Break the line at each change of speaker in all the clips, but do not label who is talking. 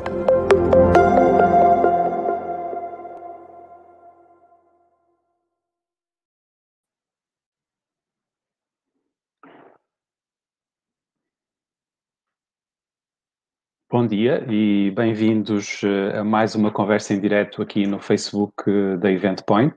Bom dia e bem-vindos a mais uma conversa em direto aqui no Facebook da Event Point,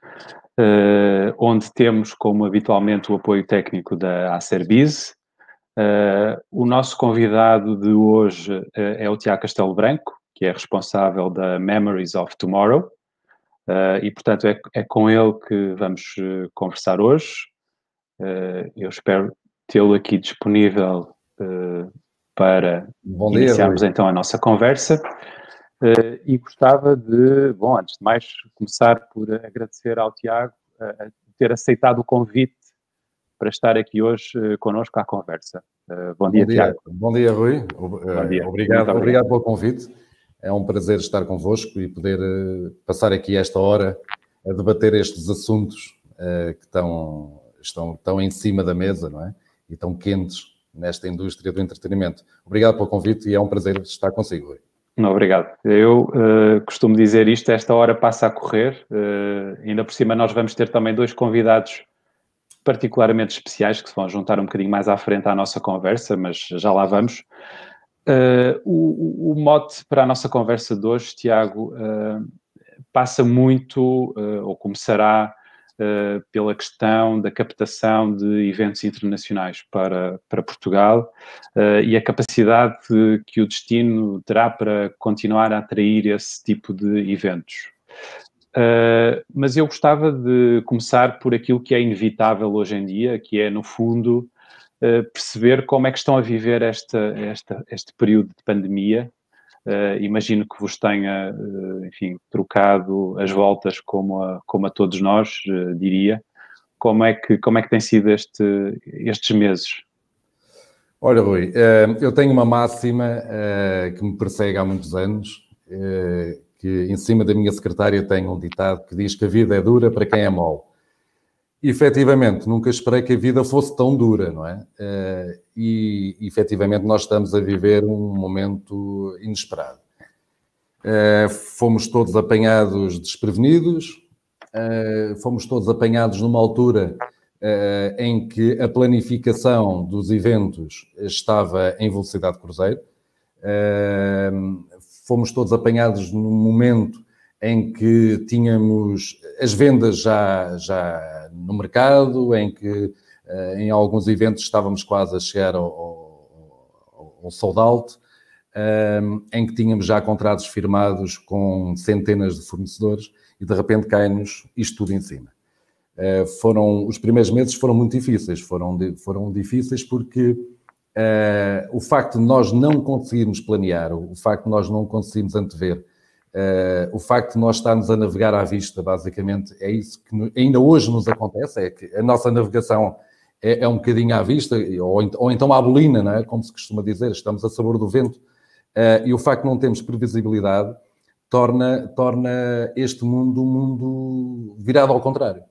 onde temos, como habitualmente, o apoio técnico da Acerbiz. O nosso convidado de hoje é o Tiago Castelo Branco, que é responsável da Memories of Tomorrow, e, portanto, é com ele que vamos conversar hoje. Eu espero tê-lo aqui disponível para iniciarmos então a nossa conversa. E gostava de, bom, antes de mais, começar por agradecer ao Tiago ter aceitado o convite para estar aqui hoje connosco à conversa. Bom dia, Tiago.
Bom dia, Rui.
Bom dia.
Obrigado pelo convite. É um prazer estar convosco e poder passar aqui esta hora a debater estes assuntos que estão em cima da mesa, não é? E estão quentes nesta indústria do entretenimento. Obrigado pelo convite e é um prazer estar consigo, Rui.
Não, obrigado. Eu costumo dizer isto, esta hora passa a correr. Ainda por cima nós vamos ter também dois convidados particularmente especiais que se vão juntar um bocadinho mais à frente à nossa conversa, mas já lá vamos. O mote para a nossa conversa de hoje, Tiago, passa muito, ou começará pela questão da captação de eventos internacionais para Portugal e a capacidade que o destino terá para continuar a atrair esse tipo de eventos. Mas eu gostava de começar por aquilo que é inevitável hoje em dia, que é, no fundo, perceber como é que estão a viver este período de pandemia. Imagino que vos tenha, enfim, trocado as voltas como a todos nós, diria. Como é que tem sido estes meses?
Olha, Rui, eu tenho uma máxima que me persegue há muitos anos, que em cima da minha secretária tenho um ditado que diz que a vida é dura para quem é mole. E, efetivamente, nunca esperei que a vida fosse tão dura, não é? E, efetivamente, nós estamos a viver um momento inesperado. Fomos todos apanhados desprevenidos, fomos todos apanhados numa altura em que a planificação dos eventos estava em velocidade de cruzeiro. Fomos todos apanhados num momento em que tínhamos as vendas já no mercado, em que em alguns eventos estávamos quase a chegar ao sold out, em que tínhamos já contratos firmados com centenas de fornecedores e de repente cai-nos isto tudo em cima. Os primeiros meses foram muito difíceis, foram difíceis porque o facto de nós não conseguirmos planear, o facto de nós não conseguirmos antever, o facto de nós estarmos a navegar à vista, basicamente, é isso que ainda hoje nos acontece, é que a nossa navegação é um bocadinho à vista, ou então à bolina, não é? Como se costuma dizer, estamos a sabor do vento, e o facto de não termos previsibilidade torna este mundo um mundo virado ao contrário.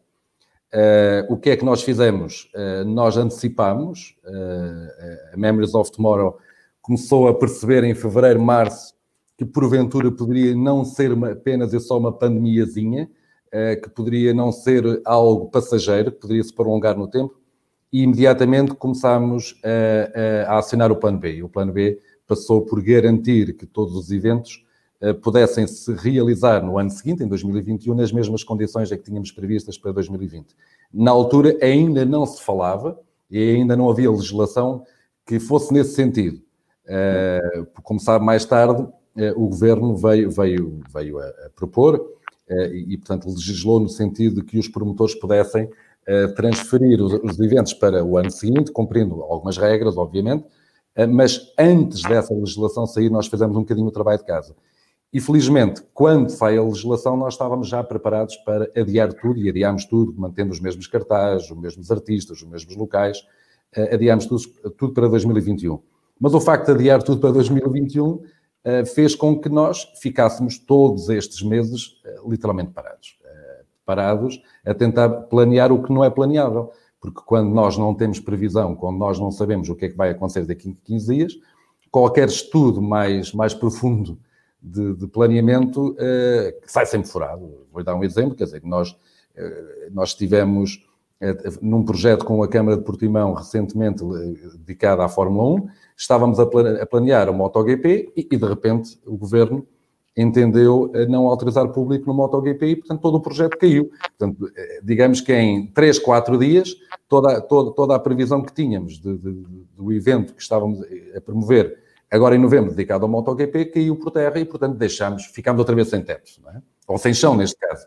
O que é que nós fizemos? Nós antecipámos, a Memories of Tomorrow começou a perceber em fevereiro, março, que porventura poderia não ser apenas e só uma pandemiazinha, que poderia não ser algo passageiro, que poderia se prolongar no tempo, e imediatamente começámos a acionar o plano B. E o plano B passou por garantir que todos os eventos pudessem se realizar no ano seguinte, em 2021, nas mesmas condições em que tínhamos previstas para 2020. Na altura ainda não se falava e ainda não havia legislação que fosse nesse sentido. Como sabe, mais tarde, o Governo veio a propor e, portanto, legislou no sentido de que os promotores pudessem transferir os eventos para o ano seguinte, cumprindo algumas regras, obviamente, mas antes dessa legislação sair, nós fizemos um bocadinho o trabalho de casa. E, felizmente, quando sai a legislação, nós estávamos já preparados para adiar tudo, e adiámos tudo, mantendo os mesmos cartazes, os mesmos artistas, os mesmos locais, adiámos tudo para 2021. Mas o facto de adiar tudo para 2021 fez com que nós ficássemos todos estes meses literalmente parados a tentar planear o que não é planeável. Porque quando nós não temos previsão, quando nós não sabemos o que é que vai acontecer daqui a 15 dias, qualquer estudo mais profundo de planeamento que sai sempre furado. Vou dar um exemplo, quer dizer, nós estivemos num projeto com a Câmara de Portimão recentemente dedicado à Fórmula 1, estávamos a planear o MotoGP e de repente o Governo entendeu não autorizar público no MotoGP e, portanto, todo o projeto caiu. Portanto, digamos que em 3, 4 dias, toda a previsão que tínhamos do evento que estávamos a promover agora em novembro, dedicado ao MotoGP, caiu por terra e, portanto, ficámos outra vez sem teto, não é? Ou sem chão, neste caso.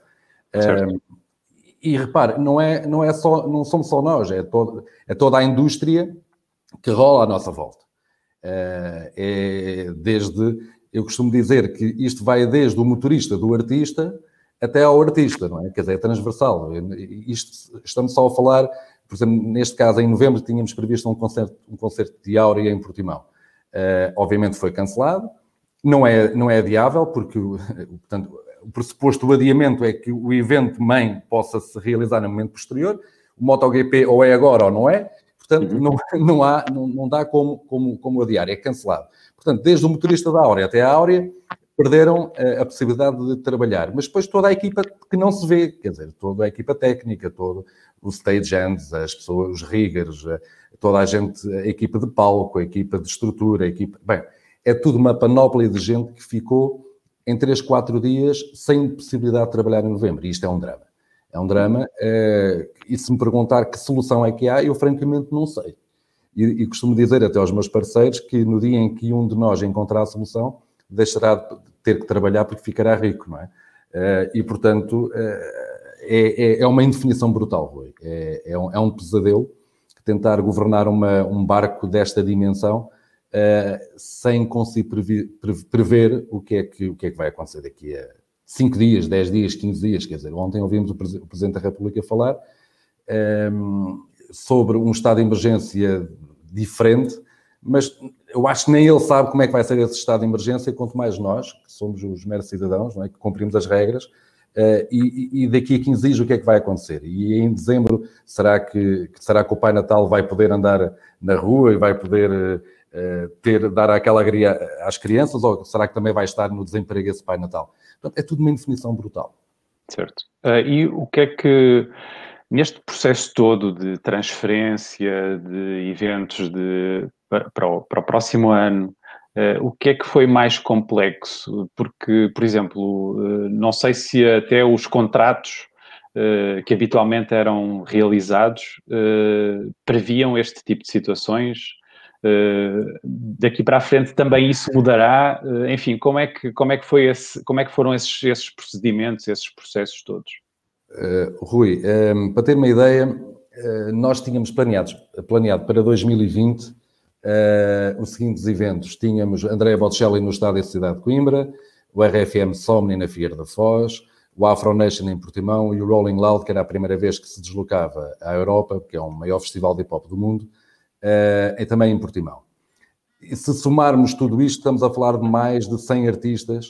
E repare, não somos só nós, é toda a indústria que rola à nossa volta. Eu costumo dizer que isto vai desde o motorista do artista até ao artista, não é? Quer dizer, é transversal. Estamos só a falar, por exemplo, neste caso, em novembro, tínhamos previsto um concerto de Áurea em Portimão. Obviamente foi cancelado, não é viável, porque, portanto, o pressuposto do adiamento é que o evento mãe possa se realizar no momento posterior. O MotoGP ou é agora ou não é. Portanto, não dá como adiar, é cancelado. Portanto, desde o motorista da Áurea até a Áurea, perderam a possibilidade de trabalhar. Mas depois toda a equipa que não se vê, quer dizer, toda a equipa técnica, todo o stagehands, as pessoas, os riggers, toda a gente, a equipa de palco, a equipa de estrutura, bem, é tudo uma panóplia de gente que ficou em 3, 4 dias sem possibilidade de trabalhar em novembro. E isto é um drama. É um drama, e se me perguntar que solução é que há, eu francamente não sei. E costumo dizer até aos meus parceiros que no dia em que um de nós encontrar a solução, deixará de ter que trabalhar porque ficará rico, não é? E, portanto, é uma indefinição brutal, Rui. É um pesadelo tentar governar um barco desta dimensão sem conseguir prever o que é que vai acontecer daqui a 5 dias, 10 dias, 15 dias. Quer dizer, ontem ouvimos o Presidente da República falar sobre um estado de emergência diferente, mas eu acho que nem ele sabe como é que vai ser esse estado de emergência, quanto mais nós, que somos os meros cidadãos, não é? Que cumprimos as regras, e daqui a 15 dias o que é que vai acontecer? E em dezembro, será que o Pai Natal vai poder andar na rua e vai poder dar aquela alegria às crianças, ou será que também vai estar no desemprego esse Pai Natal? Portanto, é tudo uma indefinição brutal.
Certo. E o que é que, neste processo todo de transferência de eventos para o próximo ano, o que é que foi mais complexo? Porque, por exemplo, não sei se até os contratos que habitualmente eram realizados previam este tipo de situações. Daqui para a frente também isso mudará. Enfim, como é que foram esses procedimentos, esses processos todos?
Rui, para ter uma ideia, nós tínhamos planeado para 2020 os seguintes eventos. Tínhamos Andrea Bocelli no Estádio da Cidade de Coimbra, o RFM Somni na Figueira da Foz, o Afro Nation em Portimão e o Rolling Loud, que era a primeira vez que se deslocava à Europa, que é o maior festival de hip-hop do mundo, e também em Portimão. E se somarmos tudo isto, estamos a falar de mais de 100 artistas,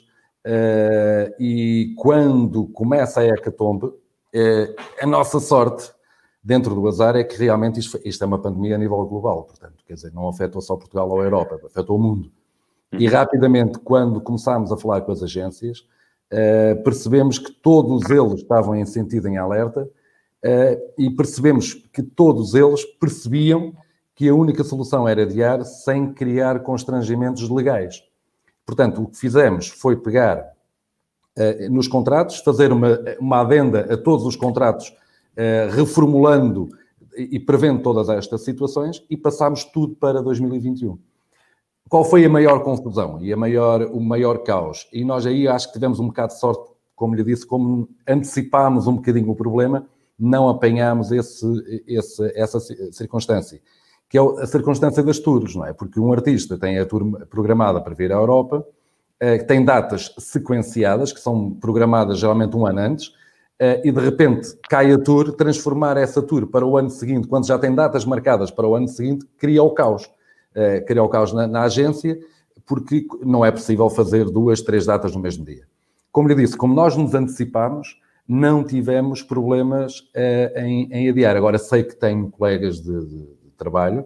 e quando começa a hecatombe, a nossa sorte dentro do azar é que realmente isto é uma pandemia a nível global, portanto, quer dizer, não afetou só Portugal ou a Europa, afetou o mundo. E rapidamente, quando começámos a falar com as agências, percebemos que todos eles estavam em sentido em alerta, e percebemos que todos eles percebiam que a única solução era adiar sem criar constrangimentos legais. Portanto, o que fizemos foi pegar nos contratos, fazer uma adenda a todos os contratos, reformulando e prevendo todas estas situações, e passámos tudo para 2021. Qual foi a maior confusão e o maior caos? E nós aí acho que tivemos um bocado de sorte, como lhe disse, como antecipámos um bocadinho o problema, não apanhámos essa circunstância, que é a circunstância das tours, não é? Porque um artista tem a tour programada para vir à Europa, tem datas sequenciadas, que são programadas geralmente um ano antes, e de repente cai a tour, transformar essa tour para o ano seguinte, quando já tem datas marcadas para o ano seguinte, cria o caos. Cria o caos na agência, porque não é possível fazer 2, 3 datas no mesmo dia. Como lhe disse, como nós nos antecipámos, não tivemos problemas em adiar. Agora, sei que tenho colegas de trabalho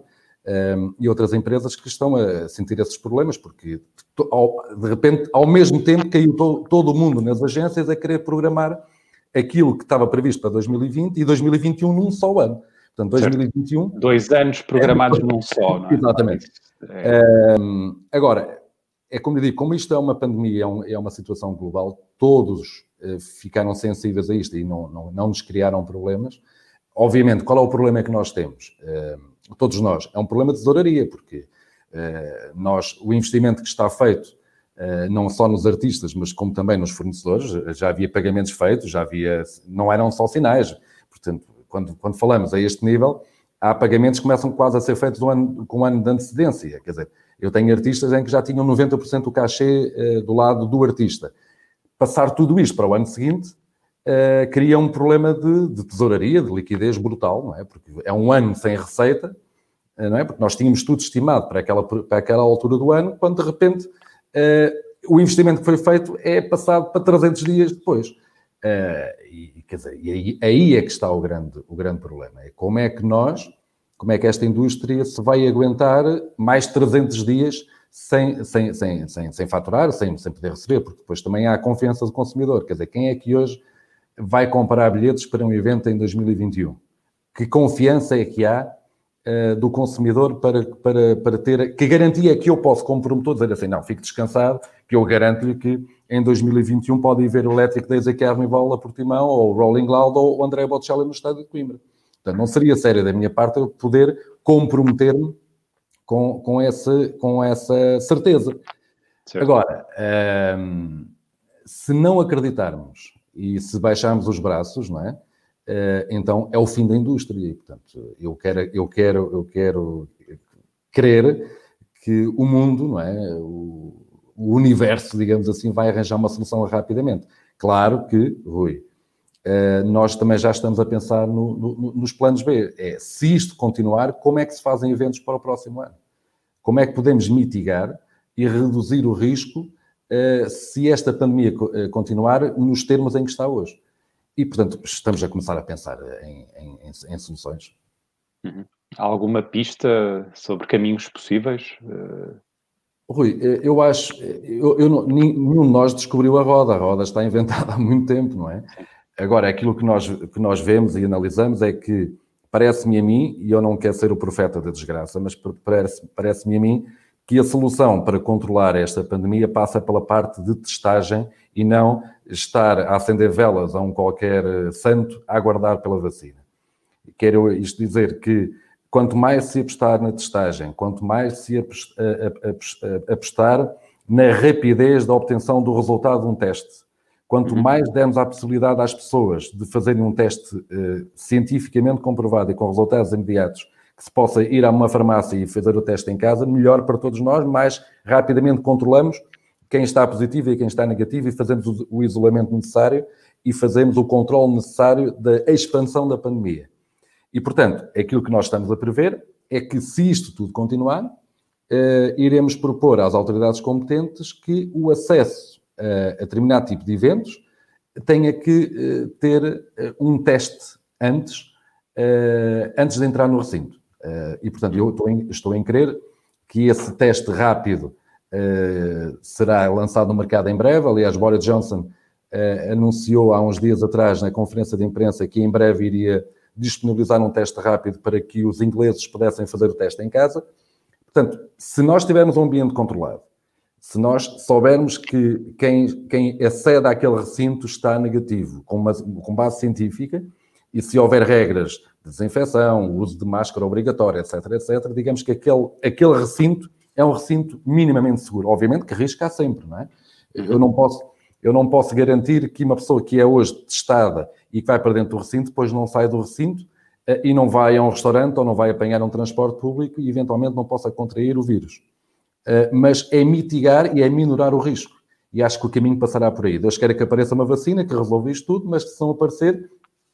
e outras empresas que estão a sentir esses problemas, porque de repente, ao mesmo tempo, caiu todo o mundo nas agências a querer programar aquilo que estava previsto para 2020 e 2021 num só ano. Portanto, 2021...
2 anos programados num só, não é?
Exatamente. Agora, é como eu digo, como isto é uma pandemia, é uma situação global, todos ficaram sensíveis a isto e não nos criaram problemas. Obviamente, qual é o problema que nós temos? Todos nós. É um problema de tesouraria, porque o investimento que está feito, não só nos artistas, mas como também nos fornecedores, já havia pagamentos feitos, não eram só sinais. Portanto, quando falamos a este nível, há pagamentos que começam quase a ser feitos com um ano de antecedência. Quer dizer, eu tenho artistas em que já tinham 90% do cachê do lado do artista. Passar tudo isto para o ano seguinte cria um problema de tesouraria, de liquidez brutal, não é? Porque é um ano sem receita, não é? Porque nós tínhamos tudo estimado para aquela altura do ano, quando de repente o investimento que foi feito é passado para 300 dias depois. Quer dizer, aí é que está o grande problema. É como é que esta indústria se vai aguentar mais 300 dias sem faturar, sem poder receber, porque depois também há a confiança do consumidor. Quer dizer, quem é que hoje vai comprar bilhetes para um evento em 2021? Que confiança é que há do consumidor para ter... Que garantia é que eu posso, como promotor, dizer assim, não, fique descansado, que eu garanto-lhe que em 2021 pode ir ver o Electric Days a Carnival a Portimão, ou o Rolling Loud, ou o André Bocelli no estádio de Coimbra. Portanto, não seria sério da minha parte eu poder comprometer-me com essa certeza. Certo. Agora, se não acreditarmos e se baixarmos os braços, não é? Então é o fim da indústria. E, portanto, eu quero crer que o mundo, não é? O universo, digamos assim, vai arranjar uma solução rapidamente. Claro que, Rui, nós também já estamos a pensar nos planos B. Se isto continuar, como é que se fazem eventos para o próximo ano? Como é que podemos mitigar e reduzir o risco se esta pandemia continuar nos termos em que está hoje? E, portanto, estamos a começar a pensar em soluções.
Uhum. Há alguma pista sobre caminhos possíveis?
Rui, eu acho... nenhum de nós descobriu a roda está inventada há muito tempo, não é? Agora, aquilo que nós vemos e analisamos é que parece-me a mim, e eu não quero ser o profeta da desgraça, mas parece-me a mim que a solução para controlar esta pandemia passa pela parte de testagem e não estar a acender velas a um qualquer santo a aguardar pela vacina. Quero isto dizer que quanto mais se apostar na testagem, quanto mais se apostar na rapidez da obtenção do resultado de um teste, quanto mais dermos a possibilidade às pessoas de fazerem um teste cientificamente comprovado e com resultados imediatos, que se possa ir a uma farmácia e fazer o teste em casa, melhor para todos nós, mais rapidamente controlamos quem está positivo e quem está negativo e fazemos o isolamento necessário e fazemos o controle necessário da expansão da pandemia. E, portanto, aquilo que nós estamos a prever é que, se isto tudo continuar, iremos propor às autoridades competentes que o acesso a determinado tipo de eventos tenha que ter um teste antes de entrar no recinto. E, portanto, eu estou em crer que esse teste rápido será lançado no mercado em breve. Aliás, Boris Johnson anunciou há uns dias atrás, na conferência de imprensa, que em breve iria disponibilizar um teste rápido para que os ingleses pudessem fazer o teste em casa. Portanto, se nós tivermos um ambiente controlado, se nós soubermos que quem acede àquele recinto está negativo, com base científica, e se houver regras de desinfecção, uso de máscara obrigatória, etc., digamos que aquele recinto é um recinto minimamente seguro. Obviamente que risco há sempre, não é? Eu não posso garantir que uma pessoa que é hoje testada e que vai para dentro do recinto, depois não sai do recinto e não vai a um restaurante ou não vai apanhar um transporte público e eventualmente não possa contrair o vírus. Mas é mitigar e é minorar o risco. E acho que o caminho passará por aí. Deus queira que apareça uma vacina que resolva isto tudo, mas se não aparecer,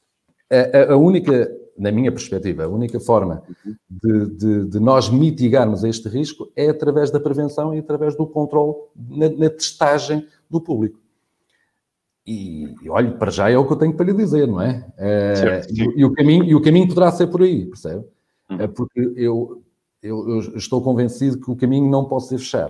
a única, na minha perspectiva, a única forma de nós mitigarmos este risco é através da prevenção e através do controle na testagem do público. E olha, para já é o que eu tenho para lhe dizer, não é? E o caminho poderá ser por aí, percebe? Porque eu estou convencido que o caminho não pode ser fechar.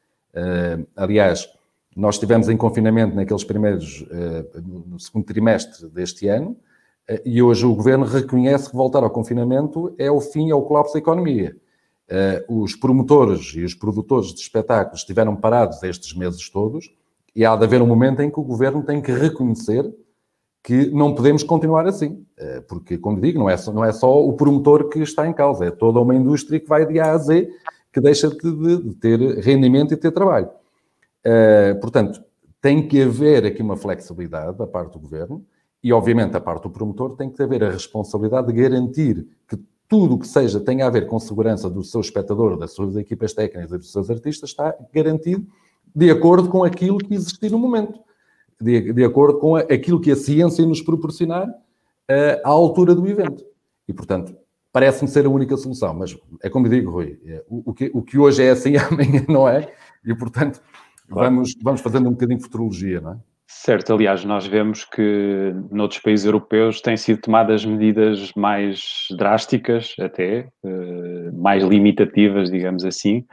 Aliás, nós estivemos em confinamento naqueles primeiros, no segundo trimestre deste ano, e hoje o Governo reconhece que voltar ao confinamento é o fim, é o colapso da economia. Os promotores e os produtores de espetáculos estiveram parados estes meses todos, e há de haver um momento em que o Governo tem que reconhecer que não podemos continuar assim. Porque, como digo, não é só o promotor que está em causa, é toda uma indústria que vai de A a Z, que deixa de ter rendimento e de ter trabalho. Portanto, tem que haver aqui uma flexibilidade da parte do Governo e, obviamente, da parte do promotor tem que haver a responsabilidade de garantir que tudo o que tenha a ver com segurança do seu espectador, das suas equipas técnicas e dos seus artistas está garantido de acordo com aquilo que existir no momento, de acordo com aquilo que a ciência nos proporcionar à altura do evento. E, portanto, parece-me ser a única solução, mas é como digo, Rui, o que hoje é assim, amanhã não é, e, portanto, claro, vamos fazendo um bocadinho de futurologia, não é?
Certo, aliás, nós vemos que noutros países europeus têm sido tomadas medidas mais drásticas, até, mais limitativas, digamos assim,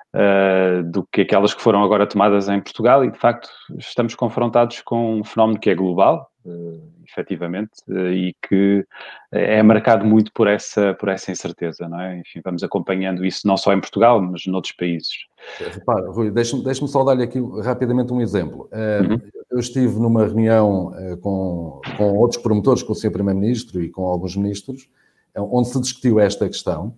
do que aquelas que foram agora tomadas em Portugal, e de facto estamos confrontados com um fenómeno que é global, efetivamente, e que é marcado muito por essa incerteza, não é? Enfim, vamos acompanhando isso não só em Portugal, mas noutros países.
Repara, Rui, deixe-me só dar-lhe aqui rapidamente um exemplo. Eu estive numa reunião com outros promotores, com o Sr. Primeiro-Ministro e com alguns ministros, onde se discutiu esta questão,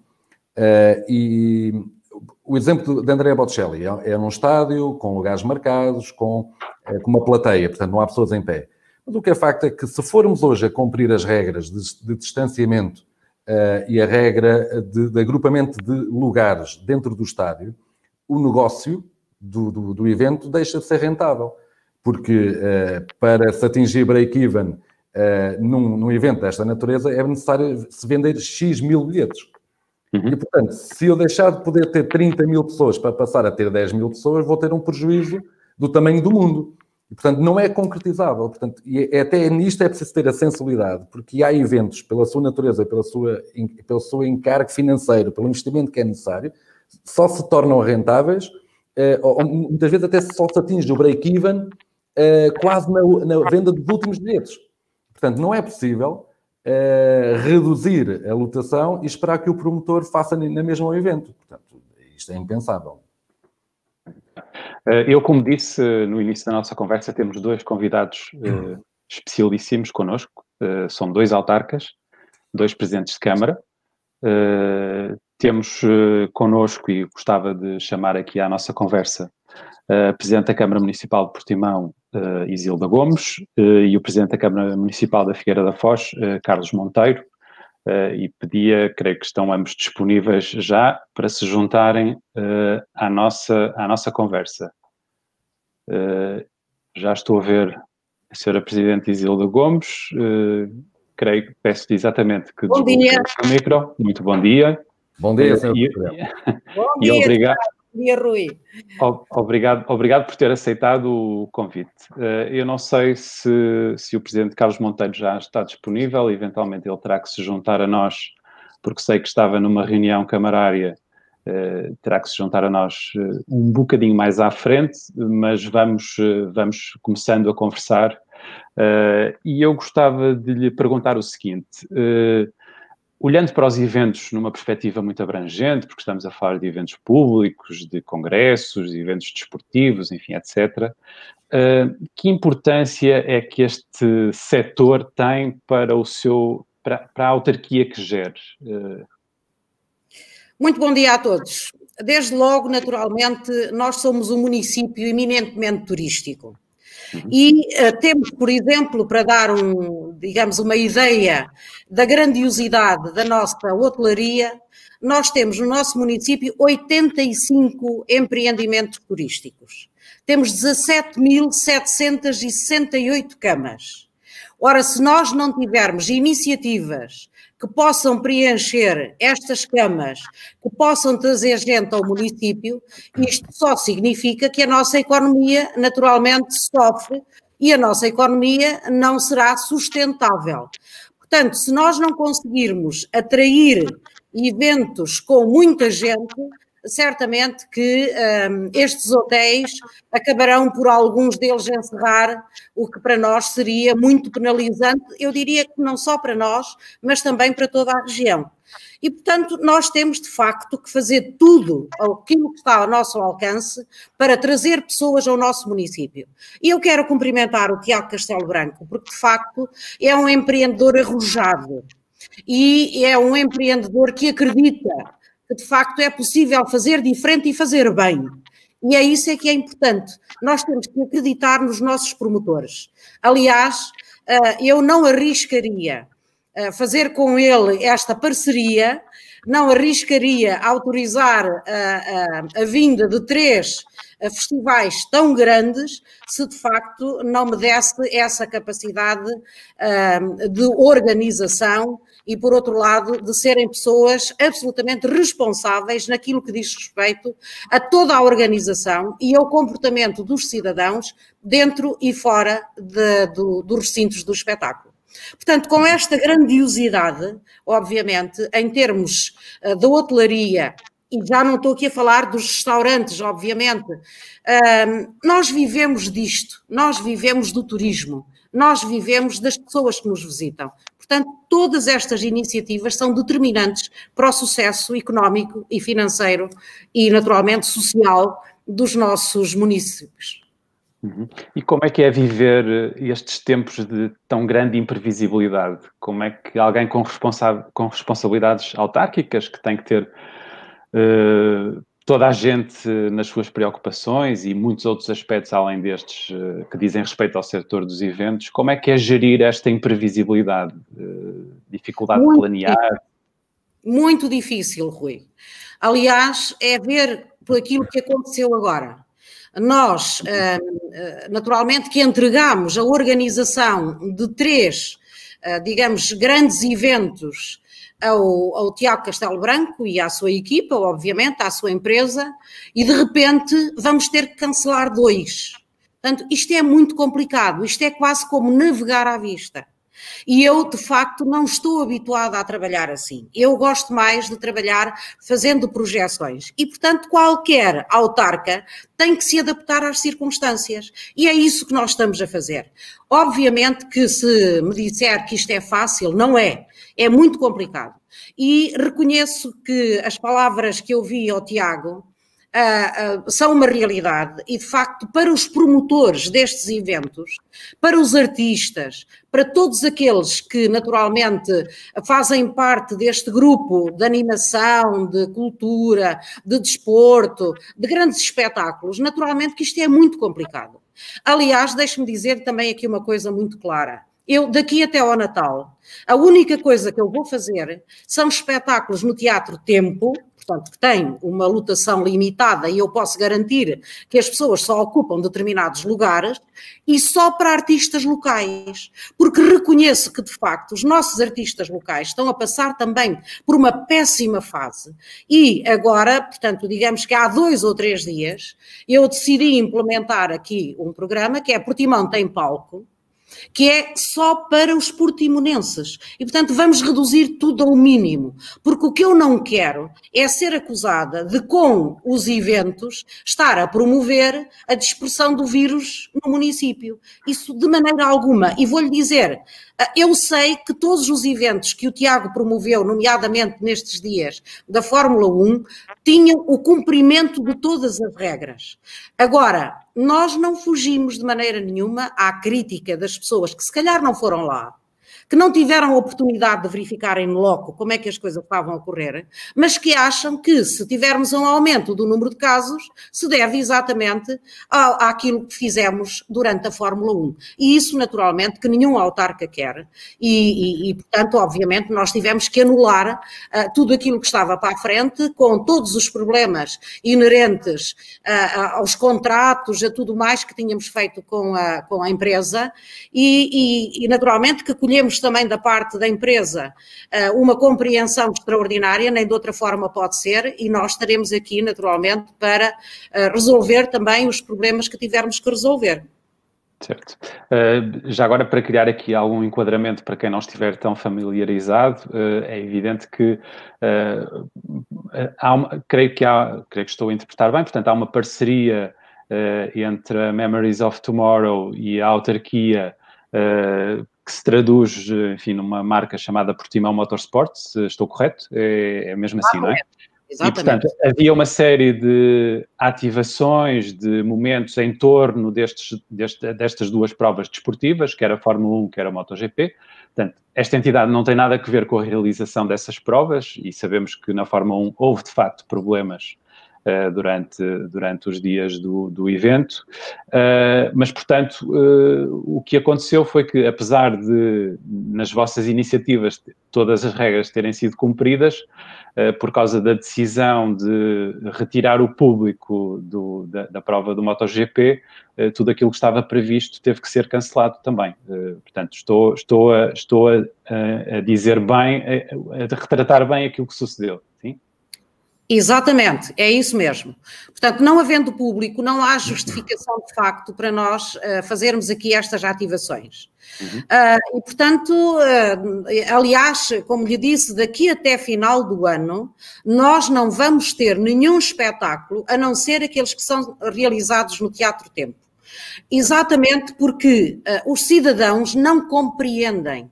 e o exemplo de Andrea Bocelli é num estádio, com lugares marcados, com uma plateia, portanto não há pessoas em pé. Mas o que é facto é que se formos hoje a cumprir as regras de distanciamento e a regra de agrupamento de lugares dentro do estádio, o negócio do evento deixa de ser rentável. Porque para se atingir break-even num evento desta natureza é necessário se vender X mil bilhetes. E, portanto, se eu deixar de poder ter 30 mil pessoas para passar a ter 10 mil pessoas, vou ter um prejuízo do tamanho do mundo. E, portanto, não é concretizável. Portanto, e até nisto é preciso ter a sensibilidade, porque há eventos, pela sua natureza, pelo seu encargo financeiro, pelo investimento que é necessário, só se tornam rentáveis, ou muitas vezes até só se atinge o break-even quase na venda dos últimos bilhetes. Portanto, não é possível reduzir a lotação e esperar que o promotor faça na mesma o evento. Portanto, isto é impensável.
Eu, como disse no início da nossa conversa, temos dois convidados especialíssimos connosco. São dois autarcas, dois presidentes de Câmara. Temos connosco, e gostava de chamar aqui à nossa conversa, a Presidente da Câmara Municipal de Portimão, Isilda Gomes, e o Presidente da Câmara Municipal da Figueira da Foz, Carlos Monteiro, e pedia, creio que estão ambos disponíveis já, para se juntarem à nossa conversa. Já estou a ver a Sra. Presidente Isilda Gomes, peço-lhe exatamente que desbloqueie o micro. Muito bom dia.
Bom dia, Sr. Presidente.
Bom dia, obrigado. Bom dia, Rui.
Obrigado por ter aceitado o convite. Eu não sei se o Presidente Carlos Monteiro já está disponível, eventualmente ele terá que se juntar a nós, porque sei que estava numa reunião camarária, terá que se juntar a nós um bocadinho mais à frente, mas vamos começando a conversar. E eu gostava de lhe perguntar o seguinte: olhando para os eventos numa perspectiva muito abrangente, porque estamos a falar de eventos públicos, de congressos, de eventos desportivos, enfim, etc., que importância é que este setor tem para a autarquia que gere?
Muito bom dia a todos. Desde logo, naturalmente, nós somos um município eminentemente turístico. E temos, por exemplo, para dar digamos, uma ideia da grandiosidade da nossa hotelaria, nós temos no nosso município 85 empreendimentos turísticos. Temos 17.768 camas. Ora, se nós não tivermos iniciativas que possam preencher estas camas, que possam trazer gente ao município, isto só significa que a nossa economia naturalmente sofre e a nossa economia não será sustentável. Portanto, se nós não conseguirmos atrair eventos com muita gente, certamente que estes hotéis acabarão por alguns deles encerrar, o que para nós seria muito penalizante, eu diria que não só para nós, mas também para toda a região. E, portanto, nós temos, de facto, que fazer tudo aquilo que está ao nosso alcance para trazer pessoas ao nosso município. E eu quero cumprimentar o Tiago Castelo Branco, porque, de facto, é um empreendedor arrojado e é um empreendedor que acredita que, de facto, é possível fazer diferente e fazer bem. E é isso que é importante. Nós temos que acreditar nos nossos promotores. Aliás, eu não arriscaria fazer com ele esta parceria, não arriscaria autorizar a vinda de 3 festivais tão grandes se de facto não me desse essa capacidade de organização e, por outro lado, de serem pessoas absolutamente responsáveis naquilo que diz respeito a toda a organização e ao comportamento dos cidadãos dentro e fora dos recintos do espetáculo. Portanto, com esta grandiosidade, obviamente, em termos da hotelaria, e já não estou aqui a falar dos restaurantes, obviamente, nós vivemos disto, nós vivemos do turismo, nós vivemos das pessoas que nos visitam. Portanto, todas estas iniciativas são determinantes para o sucesso económico e financeiro e, naturalmente, social dos nossos municípios.
E como é que é viver estes tempos de tão grande imprevisibilidade? Como é que alguém com responsabilidades autárquicas, que tem que ter toda a gente nas suas preocupações e muitos outros aspectos além destes que dizem respeito ao setor dos eventos, como é que é gerir esta imprevisibilidade? Dificuldade de planear?
Muito difícil, Rui. Aliás, é ver por aquilo que aconteceu agora. Nós, naturalmente, que entregamos a organização de 3, digamos, grandes eventos ao Tiago Castelo Branco e à sua equipa, obviamente, à sua empresa, e de repente vamos ter que cancelar 2. Portanto, isto é muito complicado, isto é quase como navegar à vista. E eu, de facto, não estou habituada a trabalhar assim. Eu gosto mais de trabalhar fazendo projeções. E, portanto, qualquer autarca tem que se adaptar às circunstâncias. E é isso que nós estamos a fazer. Obviamente que se me disser que isto é fácil, não é. É muito complicado. E reconheço que as palavras que eu vi ao Tiago são uma realidade e, de facto, para os promotores destes eventos, para os artistas, para todos aqueles que, naturalmente, fazem parte deste grupo de animação, de cultura, de desporto, de grandes espetáculos, naturalmente que isto é muito complicado. Aliás, deixe-me dizer também aqui uma coisa muito clara. Eu, daqui até ao Natal, a única coisa que eu vou fazer são espetáculos no Teatro Tempo, portanto, que tem uma lotação limitada e eu posso garantir que as pessoas só ocupam determinados lugares, e só para artistas locais, porque reconheço que, de facto, os nossos artistas locais estão a passar também por uma péssima fase e agora, portanto, digamos que há 2 ou 3 dias, eu decidi implementar aqui um programa que é Portimão Tem Palco, que é só para os portimonenses. E, portanto, vamos reduzir tudo ao mínimo, porque o que eu não quero é ser acusada de, com os eventos, estar a promover a dispersão do vírus no município. Isso de maneira alguma. E vou-lhe dizer, eu sei que todos os eventos que o Tiago promoveu, nomeadamente nestes dias da Fórmula 1, tinham o cumprimento de todas as regras. Agora, nós não fugimos de maneira nenhuma à crítica das pessoas que se calhar não foram lá, que não tiveram a oportunidade de verificar em loco como é que as coisas estavam a correr, mas que acham que se tivermos um aumento do número de casos, se deve exatamente àquilo que fizemos durante a Fórmula 1. E isso, naturalmente, que nenhum autarca quer. E portanto, obviamente, nós tivemos que anular tudo aquilo que estava para a frente, com todos os problemas inerentes aos contratos, a tudo mais que tínhamos feito com a empresa e naturalmente, que colhemos também da parte da empresa uma compreensão extraordinária, nem de outra forma pode ser, e nós estaremos aqui naturalmente para resolver também os problemas que tivermos que resolver.
Certo. Já agora, para criar aqui algum enquadramento para quem não estiver tão familiarizado, é evidente que creio que estou a interpretar bem, portanto, há uma parceria entre a Memories of Tomorrow e a autarquia que se traduz, enfim, numa marca chamada Portimão Motorsports, estou correto? É mesmo assim, não é?
Exatamente.
E, portanto, havia uma série de ativações, de momentos em torno destas duas provas desportivas, quer a Fórmula 1, quer a MotoGP. Portanto, esta entidade não tem nada a ver com a realização dessas provas e sabemos que na Fórmula 1 houve, de facto, problemas durante os dias do evento. Mas, portanto, o que aconteceu foi que, apesar de, nas vossas iniciativas, todas as regras terem sido cumpridas, por causa da decisão de retirar o público da prova do MotoGP, tudo aquilo que estava previsto teve que ser cancelado também. Portanto, estou a dizer bem, a retratar bem aquilo que sucedeu, sim?
Exatamente, é isso mesmo. Portanto, não havendo público, não há justificação de facto para nós fazermos aqui estas ativações. E, portanto, aliás, como lhe disse, daqui até final do ano, nós não vamos ter nenhum espetáculo, a não ser aqueles que são realizados no Teatro Tempo. Exatamente porque os cidadãos não compreendem.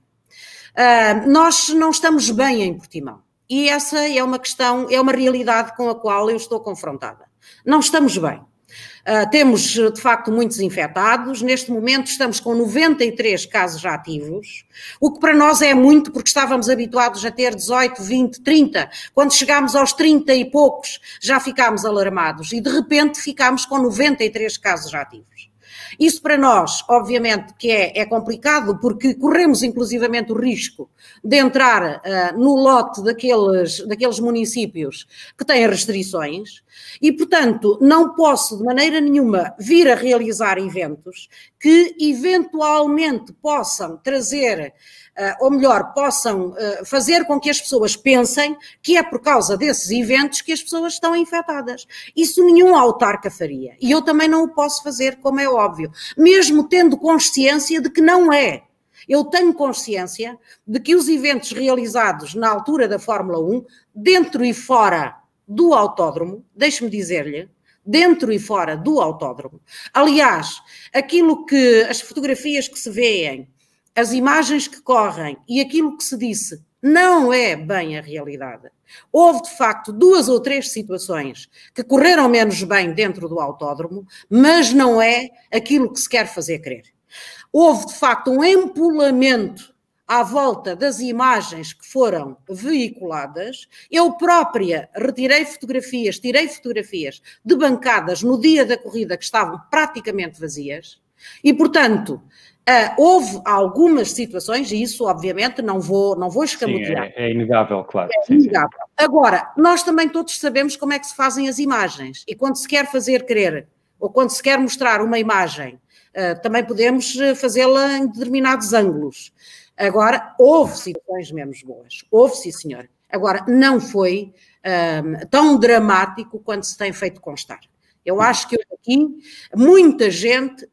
Nós não estamos bem em Portimão. E essa é uma questão, é uma realidade com a qual eu estou confrontada. Não estamos bem. Temos, de facto, muitos infectados. Neste momento estamos com 93 casos ativos, o que para nós é muito, porque estávamos habituados a ter 18, 20, 30. Quando chegámos aos 30 e poucos, já ficámos alarmados e, de repente, ficámos com 93 casos ativos. Isso para nós, obviamente, que é complicado, porque corremos inclusivamente o risco de entrar no lote daqueles municípios que têm restrições e, portanto, não posso de maneira nenhuma vir a realizar eventos que eventualmente possam trazer, ou melhor, possam fazer com que as pessoas pensem que é por causa desses eventos que as pessoas estão infectadas. Isso nenhum autarca faria. E eu também não o posso fazer, como é óbvio, mesmo tendo consciência de que não é. Eu tenho consciência de que os eventos realizados na altura da Fórmula 1, dentro e fora do autódromo, deixe-me dizer-lhe, dentro e fora do autódromo, aliás, as fotografias que se veem, as imagens que correm e aquilo que se disse não é bem a realidade. Houve, de facto, 2 ou 3 situações que correram menos bem dentro do autódromo, mas não é aquilo que se quer fazer crer. Houve, de facto, um empolamento à volta das imagens que foram veiculadas. Eu própria tirei fotografias de bancadas no dia da corrida que estavam praticamente vazias e, portanto, houve algumas situações, e isso obviamente não vou escamotear.
Sim, é inegável, claro.
É inegável. Sim. Agora, nós também todos sabemos como é que se fazem as imagens, e quando se quer fazer crer, ou quando se quer mostrar uma imagem, também podemos fazê-la em determinados ângulos. Agora, houve situações menos boas, houve, sim senhor. Agora, não foi tão dramático quanto se tem feito constar. Eu acho que aqui muita gente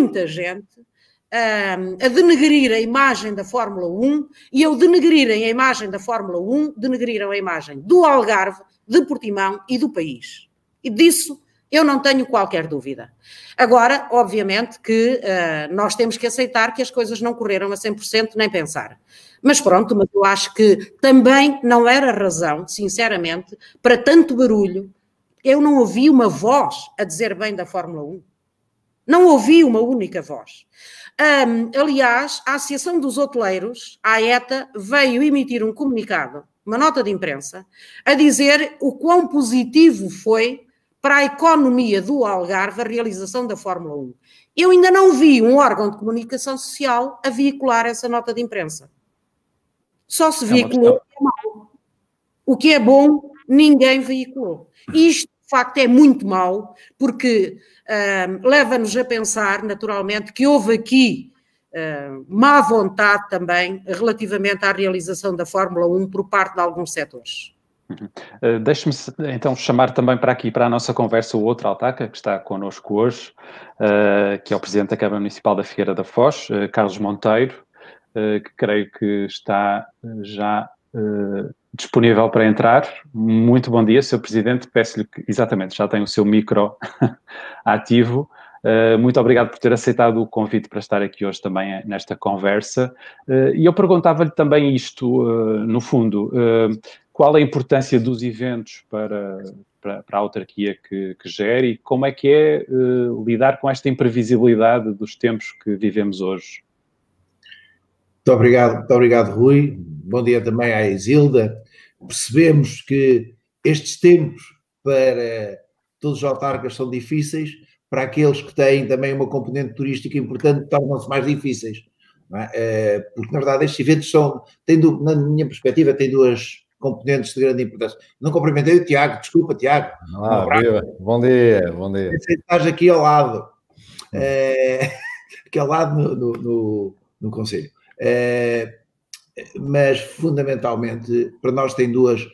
a denegrir a imagem da Fórmula 1, e ao denegrirem a imagem da Fórmula 1, denegriram a imagem do Algarve, de Portimão e do país. E disso eu não tenho qualquer dúvida. Agora, obviamente que nós temos que aceitar que as coisas não correram a 100%, nem pensar. Mas pronto, mas eu acho que também não era razão, sinceramente, para tanto barulho. Eu não ouvi uma voz a dizer bem da Fórmula 1. Não ouvi uma única voz. Aliás, a Associação dos Hoteleiros, a AETA, veio emitir um comunicado, uma nota de imprensa, a dizer o quão positivo foi para a economia do Algarve a realização da Fórmula 1. Eu ainda não vi um órgão de comunicação social a veicular essa nota de imprensa. Só se veiculou o que é mau. O que é bom, ninguém veiculou. Isto, de facto, é muito mau, porque leva-nos a pensar, naturalmente, que houve aqui má vontade também relativamente à realização da Fórmula 1 por parte de alguns setores.
Deixe-me então chamar também para aqui, para a nossa conversa, o outro autarca que está connosco hoje, que é o Presidente da Câmara Municipal da Figueira da Foz, Carlos Monteiro, que creio que está já disponível para entrar. Muito bom dia, Sr. Presidente. Peço-lhe que, exatamente, já tem o seu micro ativo. Muito obrigado por ter aceitado o convite para estar aqui hoje também nesta conversa. E eu perguntava-lhe também isto, no fundo, qual a importância dos eventos para a autarquia que gere e como é que é lidar com esta imprevisibilidade dos tempos que vivemos hoje?
Muito obrigado, Rui. Bom dia também à Isilda. Percebemos que estes tempos para todos os autarcas são difíceis, para aqueles que têm também uma componente turística importante, tornam-se mais difíceis. Não é? Porque, na verdade, estes eventos na minha perspectiva, têm duas componentes de grande importância. Não cumprimentei o Tiago, desculpa, Tiago.
Viva. Bom dia, bom dia.
Estás aqui ao lado, aqui ao lado no Conselho. Mas, fundamentalmente, para nós tem dois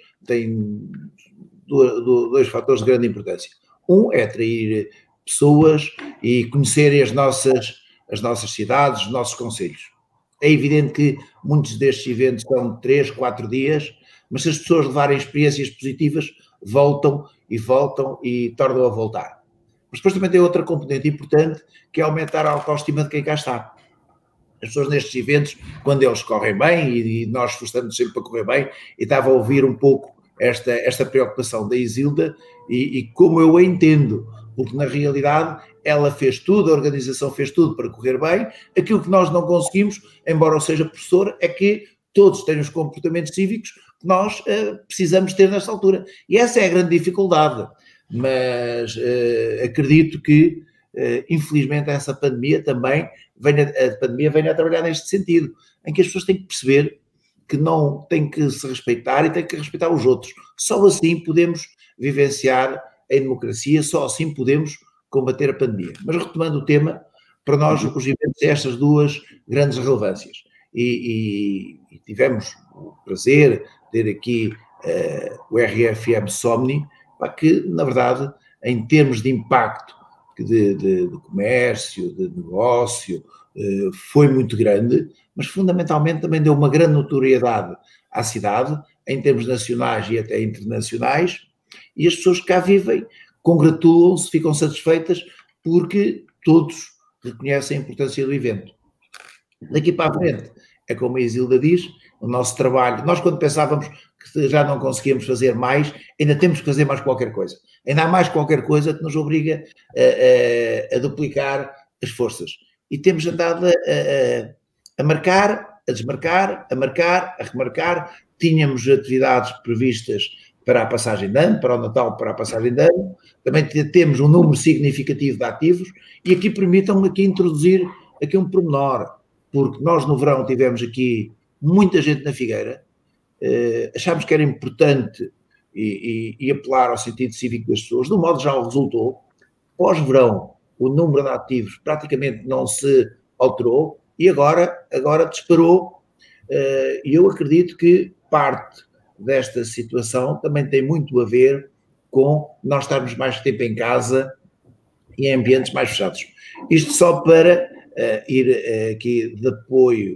fatores de grande importância. Um é atrair pessoas e conhecerem as nossas cidades, os nossos concelhos. É evidente que muitos destes eventos são 3, 4 dias, mas se as pessoas levarem experiências positivas, voltam e tornam a voltar. Mas depois também tem outra componente importante, que é aumentar a autoestima de quem cá está. As pessoas nestes eventos, quando eles correm bem, e nós esforçamos sempre para correr bem, e estava a ouvir um pouco esta preocupação da Isilda, e como eu a entendo, porque na realidade ela fez tudo, a organização fez tudo para correr bem. Aquilo que nós não conseguimos, embora eu seja professor, é que todos têm os comportamentos cívicos que nós precisamos ter nesta altura. E essa é a grande dificuldade. Mas acredito que, infelizmente, essa pandemia também vem a trabalhar neste sentido, em que as pessoas têm que perceber que não têm que se respeitar e têm que respeitar os outros. Só assim podemos vivenciar a democracia, só assim podemos combater a pandemia. Mas retomando o tema, para nós os eventos têm estas duas grandes relevâncias. E tivemos o prazer de ter aqui o RFM Somni, que, na verdade, em termos de impacto de comércio, de negócio, foi muito grande, mas fundamentalmente também deu uma grande notoriedade à cidade, em termos nacionais e até internacionais, e as pessoas que cá vivem congratulam-se, ficam satisfeitas, porque todos reconhecem a importância do evento. Daqui para a frente, é como a Isilda diz, o nosso trabalho, nós quando pensávamos que já não conseguíamos fazer mais, ainda temos que fazer mais qualquer coisa. Ainda há mais qualquer coisa que nos obriga a duplicar as forças. E temos andado a marcar, a desmarcar, a marcar, a remarcar. Tínhamos atividades previstas para a passagem de ano, para o Natal, para a passagem de ano. Também temos um número significativo de ativos e aqui permitam-me aqui introduzir aqui um pormenor, porque nós no verão tivemos aqui muita gente na Figueira, achámos que era importante e apelar ao sentido cívico das pessoas, do modo já o resultou. Pós-verão, o número de ativos praticamente não se alterou e agora disparou, e eu acredito que parte desta situação também tem muito a ver com nós estarmos mais tempo em casa e em ambientes mais fechados. Isto só para ir aqui de apoio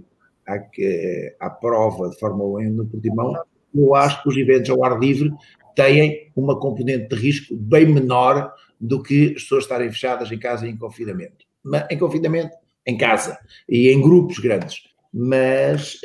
à prova de Fórmula 1 no Portimão. Eu acho que os eventos ao ar livre têm uma componente de risco bem menor do que as pessoas estarem fechadas em casa e em confinamento. Em confinamento, em casa e em grupos grandes. Mas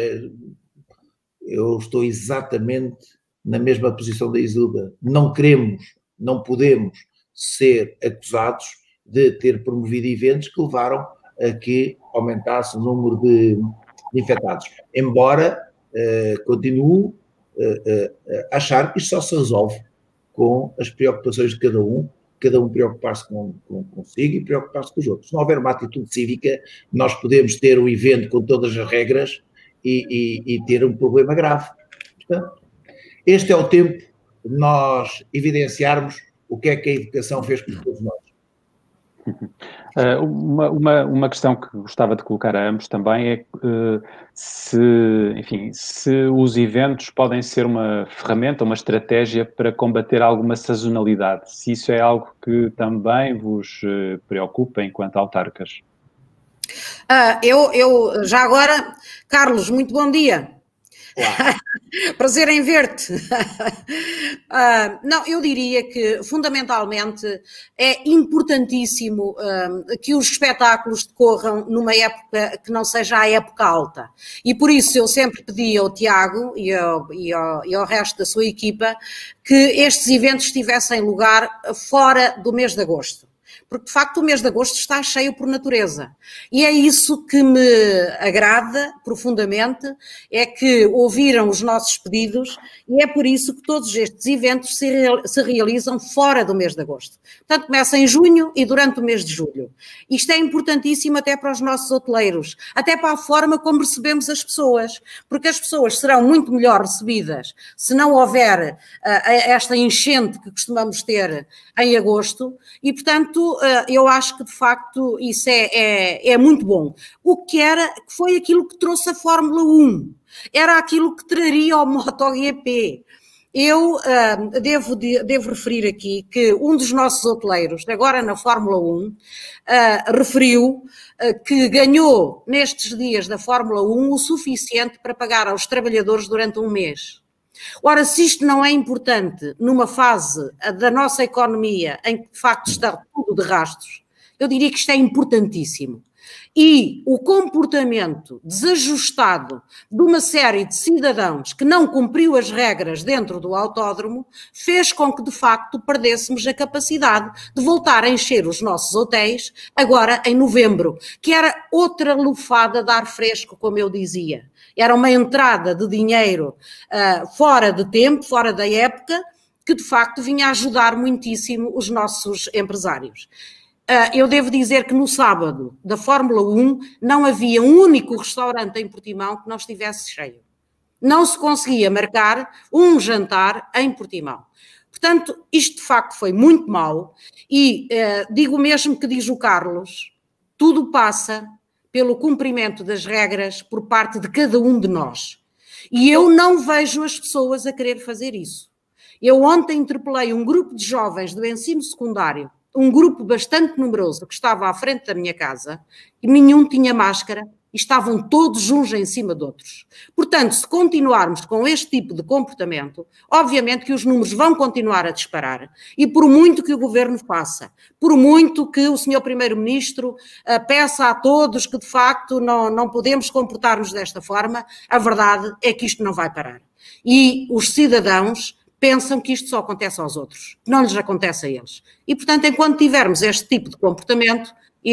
eu estou exatamente na mesma posição da Isilda. Não queremos, não podemos ser acusados de ter promovido eventos que levaram a que aumentasse o número de infectados. Embora continuo a achar que isto só se resolve com as preocupações de cada um preocupar-se consigo e preocupar-se com os outros. Se não houver uma atitude cívica, nós podemos ter um evento com todas as regras e ter um problema grave. Portanto, este é o tempo de nós evidenciarmos o que é que a educação fez por todos nós.
Uma questão que gostava de colocar a ambos também é se os eventos podem ser uma ferramenta, uma estratégia para combater alguma sazonalidade, se isso é algo que também vos preocupa enquanto autarcas.
Eu já agora, Carlos, muito bom dia. Prazer em ver-te. Não, eu diria que, fundamentalmente, é importantíssimo que os espetáculos decorram numa época que não seja a época alta. E por isso eu sempre pedi ao Tiago e ao resto da sua equipa que estes eventos tivessem lugar fora do mês de agosto. Porque, de facto, o mês de agosto está cheio por natureza. E é isso que me agrada profundamente, é que ouviram os nossos pedidos e é por isso que todos estes eventos se realizam fora do mês de agosto. Portanto, começa em junho e durante o mês de julho. Isto é importantíssimo até para os nossos hoteleiros, até para a forma como recebemos as pessoas, porque as pessoas serão muito melhor recebidas se não houver esta enchente que costumamos ter em agosto e, portanto, eu acho que de facto isso é muito bom. O que foi aquilo que trouxe a Fórmula 1, era aquilo que traria o MotoGP. Eu devo referir aqui que um dos nossos hoteleiros, agora na Fórmula 1, referiu que ganhou nestes dias da Fórmula 1 o suficiente para pagar aos trabalhadores durante um mês. Ora, se isto não é importante numa fase da nossa economia em que de facto está tudo de rastros, eu diria que isto é importantíssimo. E o comportamento desajustado de uma série de cidadãos que não cumpriu as regras dentro do autódromo fez com que, de facto, perdêssemos a capacidade de voltar a encher os nossos hotéis agora em novembro, que era outra lufada de ar fresco, como eu dizia. Era uma entrada de dinheiro fora de tempo, fora da época, que, de facto, vinha ajudar muitíssimo os nossos empresários. Eu devo dizer que no sábado da Fórmula 1 não havia um único restaurante em Portimão que não estivesse cheio. Não se conseguia marcar um jantar em Portimão. Portanto, isto de facto foi muito mau e digo mesmo que diz o Carlos, tudo passa pelo cumprimento das regras por parte de cada um de nós. E eu não vejo as pessoas a querer fazer isso. Eu ontem interpelei um grupo de jovens do ensino secundário, um grupo bastante numeroso que estava à frente da minha casa e nenhum tinha máscara e estavam todos uns em cima de outros. Portanto, se continuarmos com este tipo de comportamento, obviamente que os números vão continuar a disparar e por muito que o Governo faça, por muito que o Sr. Primeiro-Ministro peça a todos que de facto não podemos comportar-nos desta forma, a verdade é que isto não vai parar. E os cidadãos pensam que isto só acontece aos outros, que não lhes acontece a eles. E, portanto, enquanto tivermos este tipo de comportamento,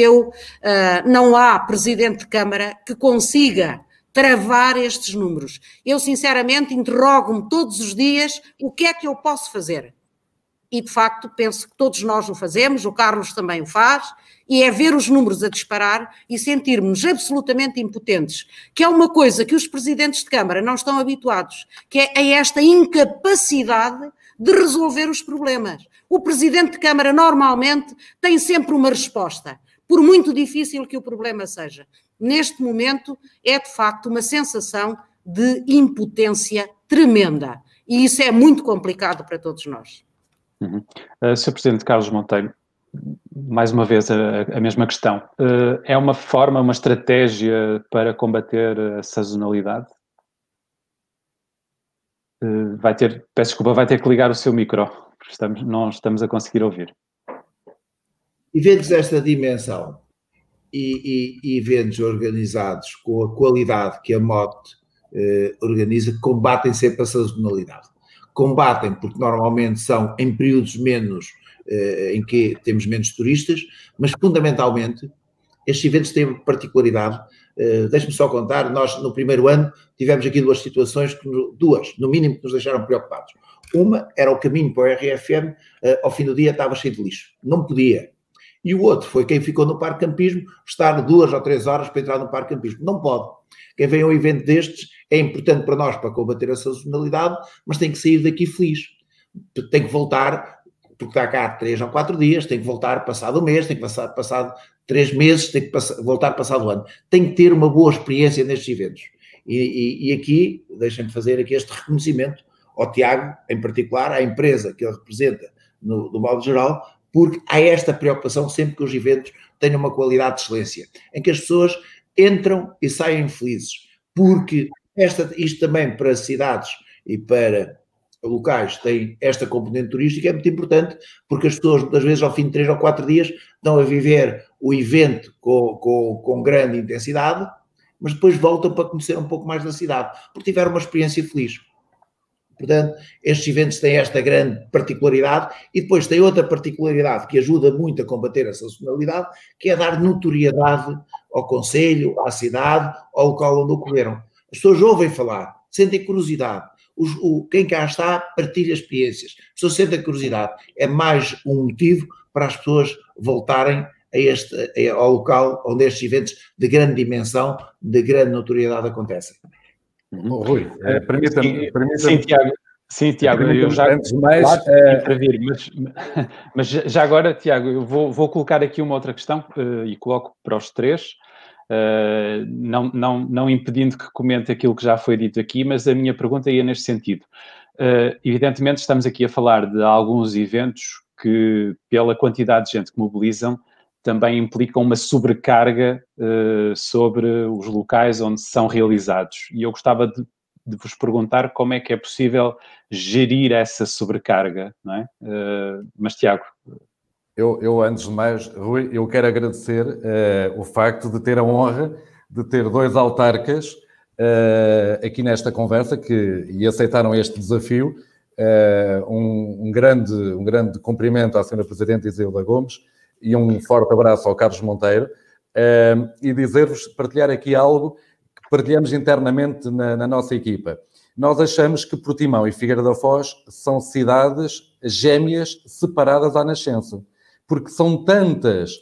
não há Presidente de Câmara que consiga travar estes números. Eu, sinceramente, interrogo-me todos os dias o que é que eu posso fazer. E, de facto, penso que todos nós o fazemos, o Carlos também o faz, e é ver os números a disparar e sentirmos absolutamente impotentes, que é uma coisa que os presidentes de Câmara não estão habituados, que é esta incapacidade de resolver os problemas. O presidente de Câmara normalmente tem sempre uma resposta, por muito difícil que o problema seja. Neste momento é de facto uma sensação de impotência tremenda e isso é muito complicado para todos nós.
Sr. Presidente Carlos Monteiro, mais uma vez a mesma questão. É uma forma, uma estratégia para combater a sazonalidade? Peço desculpa, vai ter que ligar o seu micro, não estamos a conseguir ouvir.
Eventos desta dimensão e eventos organizados com a qualidade que a MOT organiza, combatem sempre a sazonalidade. Combatem porque normalmente são em períodos em que temos menos turistas, mas fundamentalmente estes eventos têm particularidade. Deixe-me só contar, nós no primeiro ano tivemos aqui duas situações, no mínimo, que nos deixaram preocupados. Uma era o caminho para o RFM, ao fim do dia estava cheio de lixo, não podia. E o outro foi quem ficou no Parque Campismo, estar 2 ou 3 horas para entrar no Parque Campismo. Não pode. Quem vem a um evento destes é importante para nós para combater a sazonalidade, mas tem que sair daqui feliz. Tem que voltar porque está cá 3 ou 4 dias, tem que voltar passado um mês, tem que passado 3 meses, tem que voltar passado um ano. Tem que ter uma boa experiência nestes eventos. E aqui, deixem-me fazer aqui este reconhecimento ao Tiago, em particular, à empresa que ele representa no modo geral, porque há esta preocupação sempre que os eventos tenham uma qualidade de excelência, em que as pessoas entram e saem felizes, porque isto também para cidades e para locais tem esta componente turística, é muito importante, porque as pessoas, muitas vezes, ao fim de 3 ou 4 dias, estão a viver o evento com grande intensidade, mas depois voltam para conhecer um pouco mais da cidade, porque tiveram uma experiência feliz. Portanto, estes eventos têm esta grande particularidade e depois tem outra particularidade que ajuda muito a combater a sazonalidade, que é dar notoriedade ao concelho, à cidade, ao local onde ocorreram. As pessoas ouvem falar, sentem curiosidade. Quem cá está partilha experiências. As pessoas sentem curiosidade. É mais um motivo para as pessoas voltarem ao local onde estes eventos de grande dimensão, de grande notoriedade acontecem.
Rui, permita-me.
Sim, Tiago, eu já
antes de mais,
para vir, mas já agora, Tiago, eu vou colocar aqui uma outra questão e coloco para os três, não impedindo que comente aquilo que já foi dito aqui, mas a minha pergunta ia neste sentido. Evidentemente estamos aqui a falar de alguns eventos que, pela quantidade de gente que mobilizam, também implicam uma sobrecarga sobre os locais onde são realizados. E eu gostava de vos perguntar como é que é possível gerir essa sobrecarga, não é? Mas, Tiago...
Eu, antes de mais, Rui, eu quero agradecer o facto de ter a honra de ter 2 autarcas aqui nesta conversa e aceitaram este desafio. Um grande cumprimento à Sra. Presidente Isilda Gomes e um forte abraço ao Carlos Monteiro e dizer-vos, partilhar aqui algo que partilhamos internamente na nossa equipa. Nós achamos que Portimão e Figueira da Foz são cidades gêmeas separadas à nascença, porque são tantas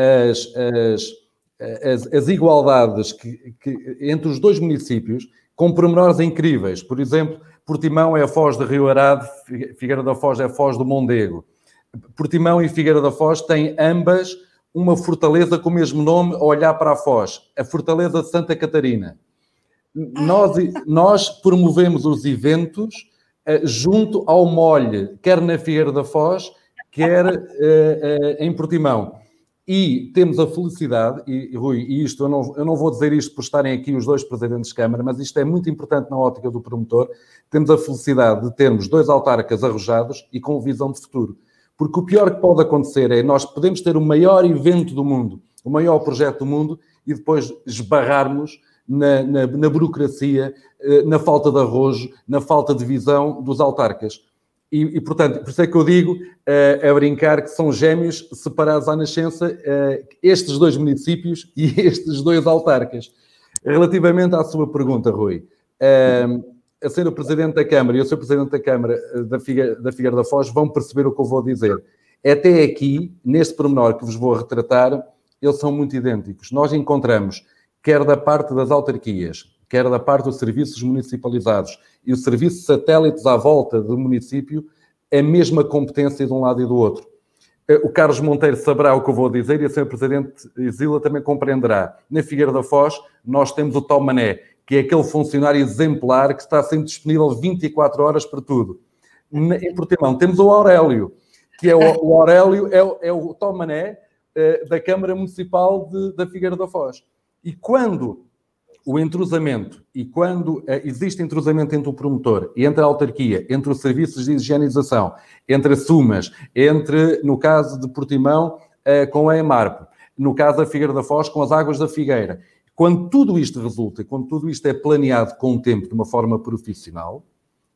as igualdades que entre os 2 municípios, com pormenores incríveis. Por exemplo, Portimão é a Foz de Rio Arado, Figueira da Foz é a Foz do Mondego. Portimão e Figueira da Foz têm ambas uma fortaleza com o mesmo nome a olhar para a Foz, a Fortaleza de Santa Catarina. Nós promovemos os eventos junto ao molhe, quer na Figueira da Foz, quer em Portimão. E temos a felicidade, e Rui, e isto eu não vou dizer isto por estarem aqui os 2 presidentes de Câmara, mas isto é muito importante na ótica do promotor, temos a felicidade de termos 2 autarcas arrojados e com visão de futuro. Porque o pior que pode acontecer é nós podemos ter o maior evento do mundo, o maior projeto do mundo, e depois esbarrarmos na burocracia, na falta de arrojo, na falta de visão dos autarcas. E, portanto, por isso é que eu digo, a brincar, que são gêmeos separados à nascença, estes 2 municípios e estes 2 autarcas. Relativamente à sua pergunta, Rui, a Sra. Presidente da Câmara e o Sr. Presidente da Câmara da Figueira da Foz vão perceber o que eu vou dizer. Até aqui, neste pormenor que vos vou retratar, eles são muito idênticos. Nós encontramos, quer da parte das autarquias, quer da parte dos serviços municipalizados e os serviços satélites à volta do município, a mesma competência de um lado e do outro. O Carlos Monteiro saberá o que eu vou dizer e a Sra. Presidente Isilda também compreenderá. Na Figueira da Foz, nós temos o Tom Mané, que é aquele funcionário exemplar que está sempre disponível 24 horas para tudo. Em Portimão temos o Aurélio, que é o Aurélio, é o Tom Mané da Câmara Municipal da Figueira da Foz. E quando o entrosamento, e quando existe entrosamento entre o promotor e entre a autarquia, entre os serviços de higienização, entre as SUMAS, no caso de Portimão, com a EMARP, no caso da Figueira da Foz, com as águas da Figueira, quando tudo isto resulta, quando tudo isto é planeado com o tempo de uma forma profissional,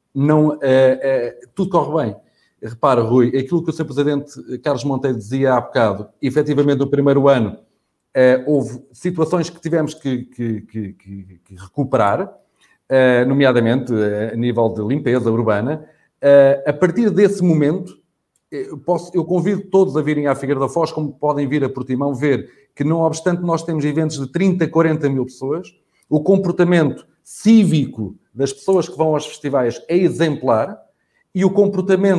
tudo corre bem. Repara, Rui, aquilo que o Sr. Presidente Carlos Monteiro dizia há bocado, efetivamente no primeiro ano, houve situações que tivemos que recuperar, nomeadamente a nível de limpeza urbana. A partir desse momento, eu convido todos a virem à Figueira da Foz, como podem vir a Portimão, ver que, não obstante nós temos eventos de 30, 40 mil pessoas, o comportamento cívico das pessoas que vão aos festivais é exemplar e o comportamento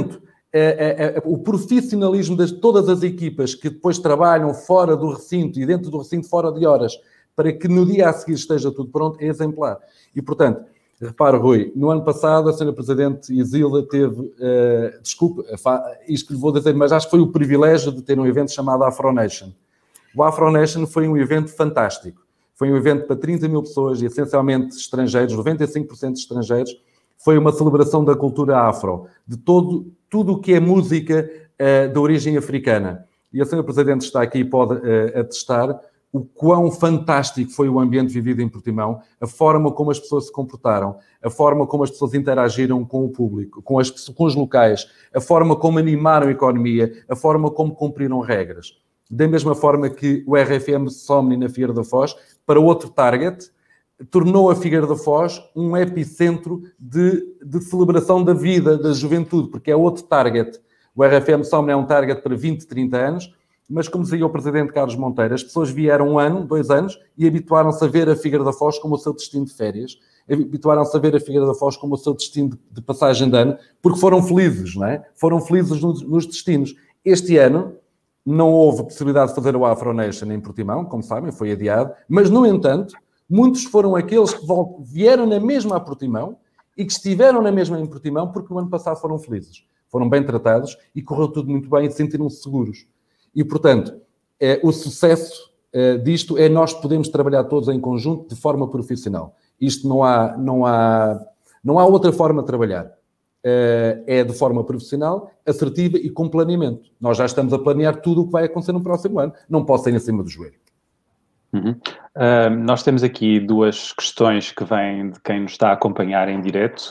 o profissionalismo de todas as equipas que depois trabalham fora do recinto e dentro do recinto fora de horas, para que no dia a seguir esteja tudo pronto, é exemplar. E, portanto, repara, Rui, no ano passado a Sra. Presidente Isilda teve, desculpe, isto que lhe vou dizer, mas acho que foi o privilégio de ter um evento chamado AfroNation. O AfroNation foi um evento fantástico. Foi um evento para 30 mil pessoas, e essencialmente estrangeiros, 95% estrangeiros. Foi uma celebração da cultura afro, de tudo o que é música de origem africana. E a Sra. Presidente está aqui e pode atestar o quão fantástico foi o ambiente vivido em Portimão, a forma como as pessoas se comportaram, a forma como as pessoas interagiram com o público, com os locais, a forma como animaram a economia, a forma como cumpriram regras. Da mesma forma que o RFM Somni na Figueira da Foz, para outro target, tornou a Figueira da Foz um epicentro de celebração da vida, da juventude, porque é outro target. O RFM Somni é um target para 20, 30 anos, mas como dizia o Presidente Carlos Monteiro, as pessoas vieram 1 ano, 2 anos, e habituaram-se a ver a Figueira da Foz como o seu destino de férias, habituaram-se a ver a Figueira da Foz como o seu destino de passagem de ano, porque foram felizes, não é? Foram felizes nos destinos. Este ano não houve possibilidade de fazer o AfroNation em Portimão, como sabem, foi adiado, mas, no entanto, muitos foram aqueles que vieram na mesma a Portimão e que estiveram na mesma em Portimão porque no ano passado foram felizes, foram bem tratados e correu tudo muito bem e sentiram-se seguros. E, portanto, o sucesso disto é nós podemos trabalhar todos em conjunto de forma profissional. Isto não há outra forma de trabalhar. É de forma profissional, assertiva e com planeamento. Nós já estamos a planear tudo o que vai acontecer no próximo ano. Não posso sair em cima do joelho.
Uhum. Nós temos aqui 2 questões que vêm de quem nos está a acompanhar em direto.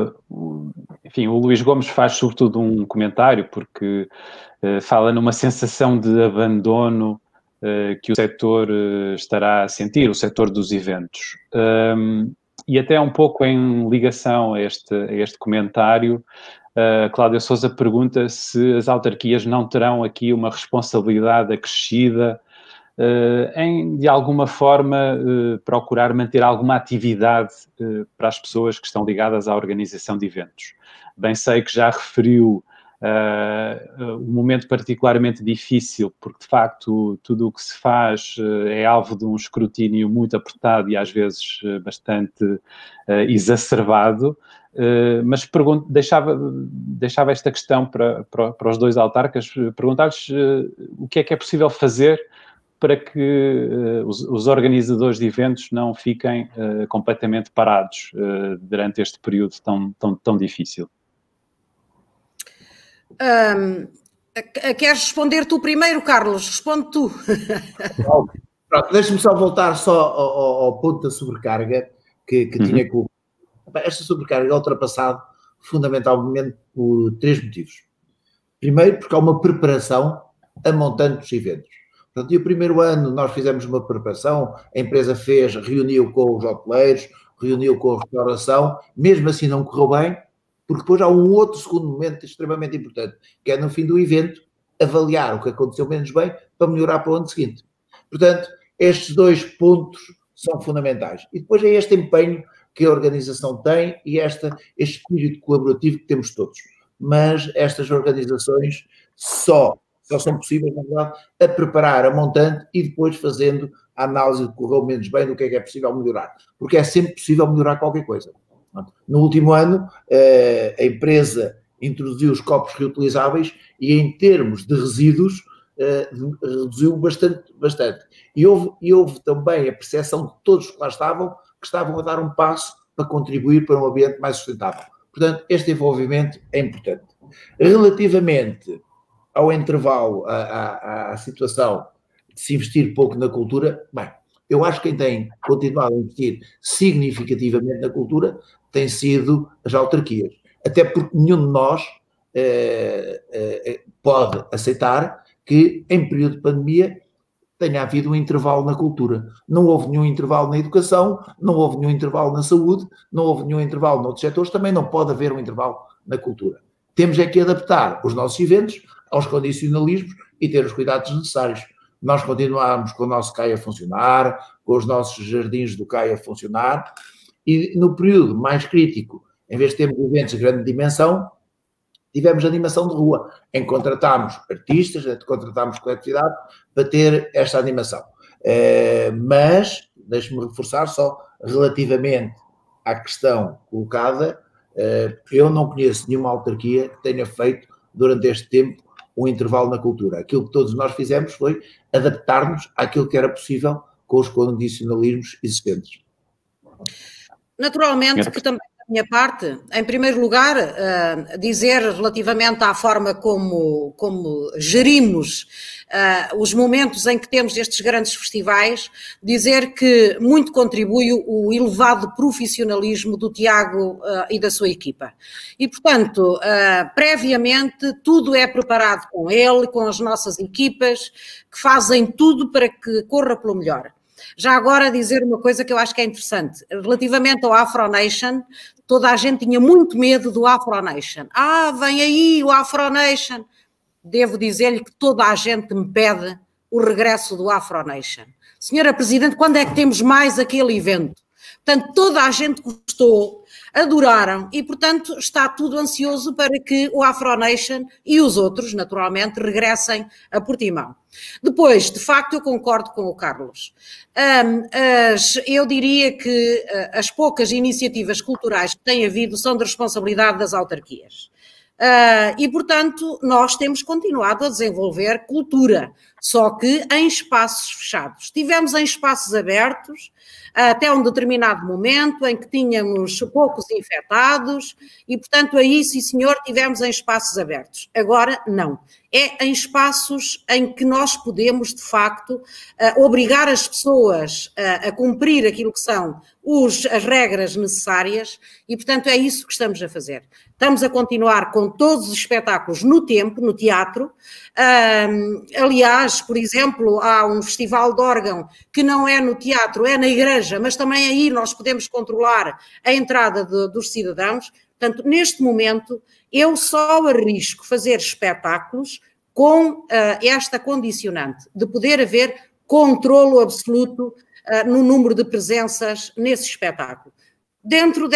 Enfim, o Luís Gomes faz sobretudo um comentário porque fala numa sensação de abandono que o setor estará a sentir, o setor dos eventos. E até um pouco em ligação a este comentário, Cláudia Sousa pergunta se as autarquias não terão aqui uma responsabilidade acrescida em, de alguma forma, procurar manter alguma atividade para as pessoas que estão ligadas à organização de eventos. Bem sei que já referiu um momento particularmente difícil, porque, de facto, tudo o que se faz é alvo de um escrutínio muito apertado e, às vezes, bastante exacerbado. Mas deixava esta questão para os 2 autarcas, perguntar-lhes o que é possível fazer para que os organizadores de eventos não fiquem completamente parados durante este período tão difícil.
Queres responder tu primeiro, Carlos? Responde tu.
Pronto, deixa-me só voltar ao ponto da sobrecarga que tinha com... Esta sobrecarga é ultrapassada fundamentalmente por 3 motivos. Primeiro, porque há uma preparação a montante dos eventos. Portanto, e o primeiro ano nós fizemos uma preparação, a empresa reuniu com os hoteleiros, reuniu com a restauração, mesmo assim não correu bem, porque depois há um outro segundo momento extremamente importante, que é no fim do evento, avaliar o que aconteceu menos bem para melhorar para o ano seguinte. Portanto, estes 2 pontos são fundamentais. E depois é este empenho que a organização tem e este espírito colaborativo que temos todos. Mas estas organizações só são possíveis, na verdade, a preparar a montante e depois fazendo a análise de que correu menos bem, do que é possível melhorar. Porque é sempre possível melhorar qualquer coisa. No último ano, a empresa introduziu os copos reutilizáveis e, em termos de resíduos, reduziu bastante. E houve também a percepção de todos que lá estavam, que estavam a dar um passo para contribuir para um ambiente mais sustentável. Portanto, este envolvimento é importante. Relativamente ao intervalo, à situação de se investir pouco na cultura, bem, eu acho que quem tem continuado a investir significativamente na cultura tem sido as autarquias. Até porque nenhum de nós pode aceitar que, em período de pandemia, tenha havido um intervalo na cultura. Não houve nenhum intervalo na educação, não houve nenhum intervalo na saúde, não houve nenhum intervalo noutros setores, também não pode haver um intervalo na cultura. Temos é que adaptar os nossos eventos aos condicionalismos e ter os cuidados necessários. Nós continuamos com o nosso CAI a funcionar, com os nossos jardins do CAI a funcionar, e no período mais crítico, em vez de termos eventos de grande dimensão, tivemos animação de rua, em que contratámos artistas, contratámos coletividade para ter esta animação. Mas, deixe-me reforçar só, relativamente à questão colocada, eu não conheço nenhuma autarquia que tenha feito, durante este tempo, um intervalo na cultura. Aquilo que todos nós fizemos foi adaptar-nos àquilo que era possível com os condicionalismos existentes.
Naturalmente que também da minha parte, em primeiro lugar, dizer relativamente à forma como gerimos os momentos em que temos estes grandes festivais, dizer que muito contribui o elevado profissionalismo do Tiago e da sua equipa. E, portanto, previamente, tudo é preparado com ele, com as nossas equipas, que fazem tudo para que corra pelo melhor. Já agora dizer uma coisa que eu acho que é interessante. Relativamente ao Afro Nation, toda a gente tinha muito medo do Afro Nation. Vem aí o Afro Nation. Devo dizer-lhe que toda a gente me pede o regresso do Afro Nation. Senhora Presidente, quando é que temos mais aquele evento? Portanto, toda a gente gostou, adoraram e, portanto, está tudo ansioso para que o Afro Nation e os outros, naturalmente, regressem a Portimão. Depois, de facto, eu concordo com o Carlos. Eu diria que as poucas iniciativas culturais que têm havido são de responsabilidade das autarquias. E, portanto, nós temos continuado a desenvolver cultura, só que em espaços fechados. Estivemos em espaços abertos até um determinado momento em que tínhamos poucos infectados e, portanto, aí, sim senhor, tivemos em espaços abertos. Agora, não. É em espaços em que nós podemos, de facto, obrigar as pessoas a cumprir aquilo que são as regras necessárias e, portanto, é isso que estamos a fazer. Estamos a continuar com todos os espetáculos no tempo, no teatro. Aliás, por exemplo, há um festival de órgão que não é no teatro, é na igreja, mas também aí nós podemos controlar a entrada dos cidadãos. Portanto, neste momento, eu só arrisco fazer espetáculos com esta condicionante de poder haver controlo absoluto no número de presenças nesse espetáculo. Dentro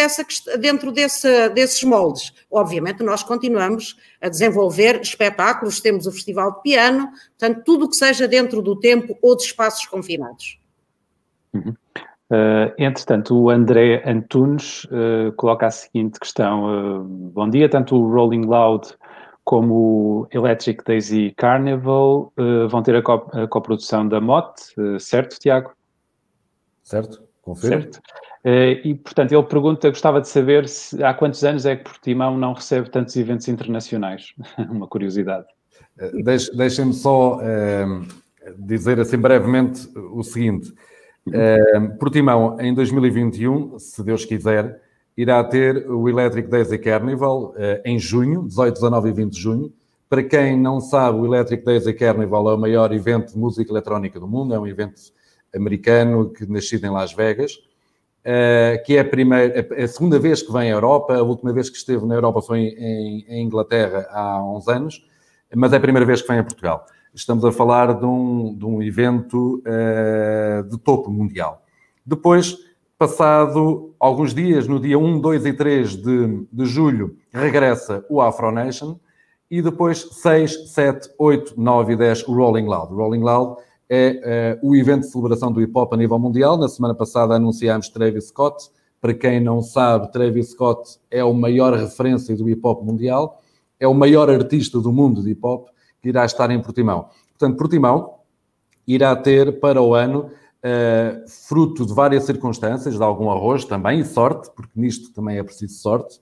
desses moldes, obviamente, nós continuamos a desenvolver espetáculos, temos o Festival de Piano, portanto, tudo o que seja dentro do tempo ou de espaços confinados.
Uhum. Entretanto, o André Antunes coloca a seguinte questão. Bom dia, tanto o Rolling Loud como o Electric Daisy Carnival vão ter a coprodução da MOT, certo, Tiago?
Certo, confirmo.
Certo. E, portanto, ele pergunta, gostava de saber há quantos anos é que Portimão não recebe tantos eventos internacionais? Uma curiosidade.
Deixem-me só dizer assim brevemente o seguinte. Portimão, em 2021, se Deus quiser, irá ter o Electric Daisy Carnival em junho, 18, 19 e 20 de junho. Para quem não sabe, o Electric Daisy Carnival é o maior evento de música eletrónica do mundo, é um evento americano que nascido em Las Vegas, que é a segunda vez que vem à Europa. A última vez que esteve na Europa foi em Inglaterra há uns anos, mas é a primeira vez que vem a Portugal. Estamos a falar de um evento de topo mundial. Depois, passado alguns dias, no dia 1, 2 e 3 de julho, regressa o Afro Nation e depois 6, 7, 8, 9 e 10 o Rolling Loud. O Rolling Loud é o evento de celebração do hip-hop a nível mundial. Na semana passada anunciámos Travis Scott. Para quem não sabe, Travis Scott é a maior referência do hip-hop mundial, é o maior artista do mundo de hip-hop, que irá estar em Portimão. Portanto, Portimão irá ter para o ano, fruto de várias circunstâncias, de algum arrojo também, e sorte, porque nisto também é preciso sorte,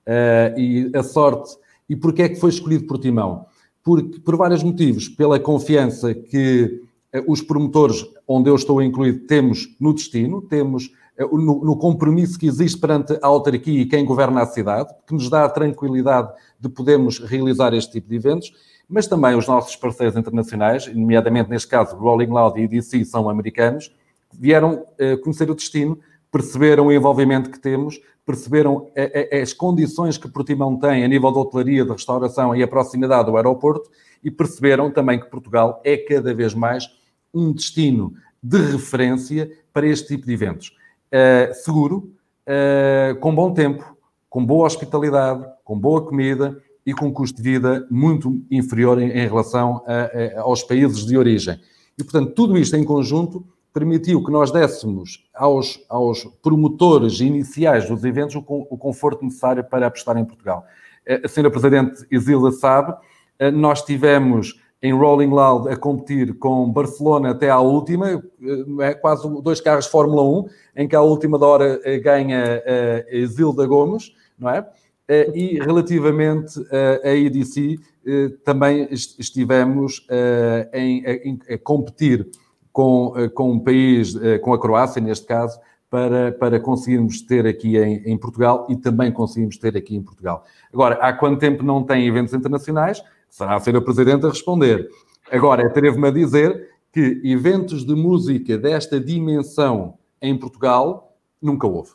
e a sorte. E porquê é que foi escolhido Portimão? Por vários motivos. Pela confiança que os promotores, onde eu estou incluído, temos no destino, temos no compromisso que existe perante a autarquia e quem governa a cidade, que nos dá a tranquilidade de podermos realizar este tipo de eventos, mas também os nossos parceiros internacionais, nomeadamente neste caso Rolling Loud e EDC, são americanos, vieram conhecer o destino, perceberam o envolvimento que temos, perceberam as condições que Portimão tem a nível de hotelaria, de restauração e a proximidade do aeroporto, e perceberam também que Portugal é cada vez mais um destino de referência para este tipo de eventos. Seguro, com bom tempo, com boa hospitalidade, com boa comida e com um custo de vida muito inferior em relação aos países de origem. E, portanto, tudo isto em conjunto permitiu que nós dessemos aos promotores iniciais dos eventos o conforto necessário para apostar em Portugal. A Sra. Presidente Isilda sabe, nós tivemos em Rolling Loud a competir com Barcelona até à última, quase 2 carros de Fórmula 1, em que à última da hora ganha a Isilda Gomes, não é? E relativamente à EDC, também estivemos a competir com um país, com a Croácia, neste caso, para conseguirmos ter aqui em Portugal e também conseguimos ter aqui em Portugal. Agora, há quanto tempo não tem eventos internacionais? Será a Sra. Presidente a responder. Agora, atrevo-me a dizer que eventos de música desta dimensão em Portugal nunca houve.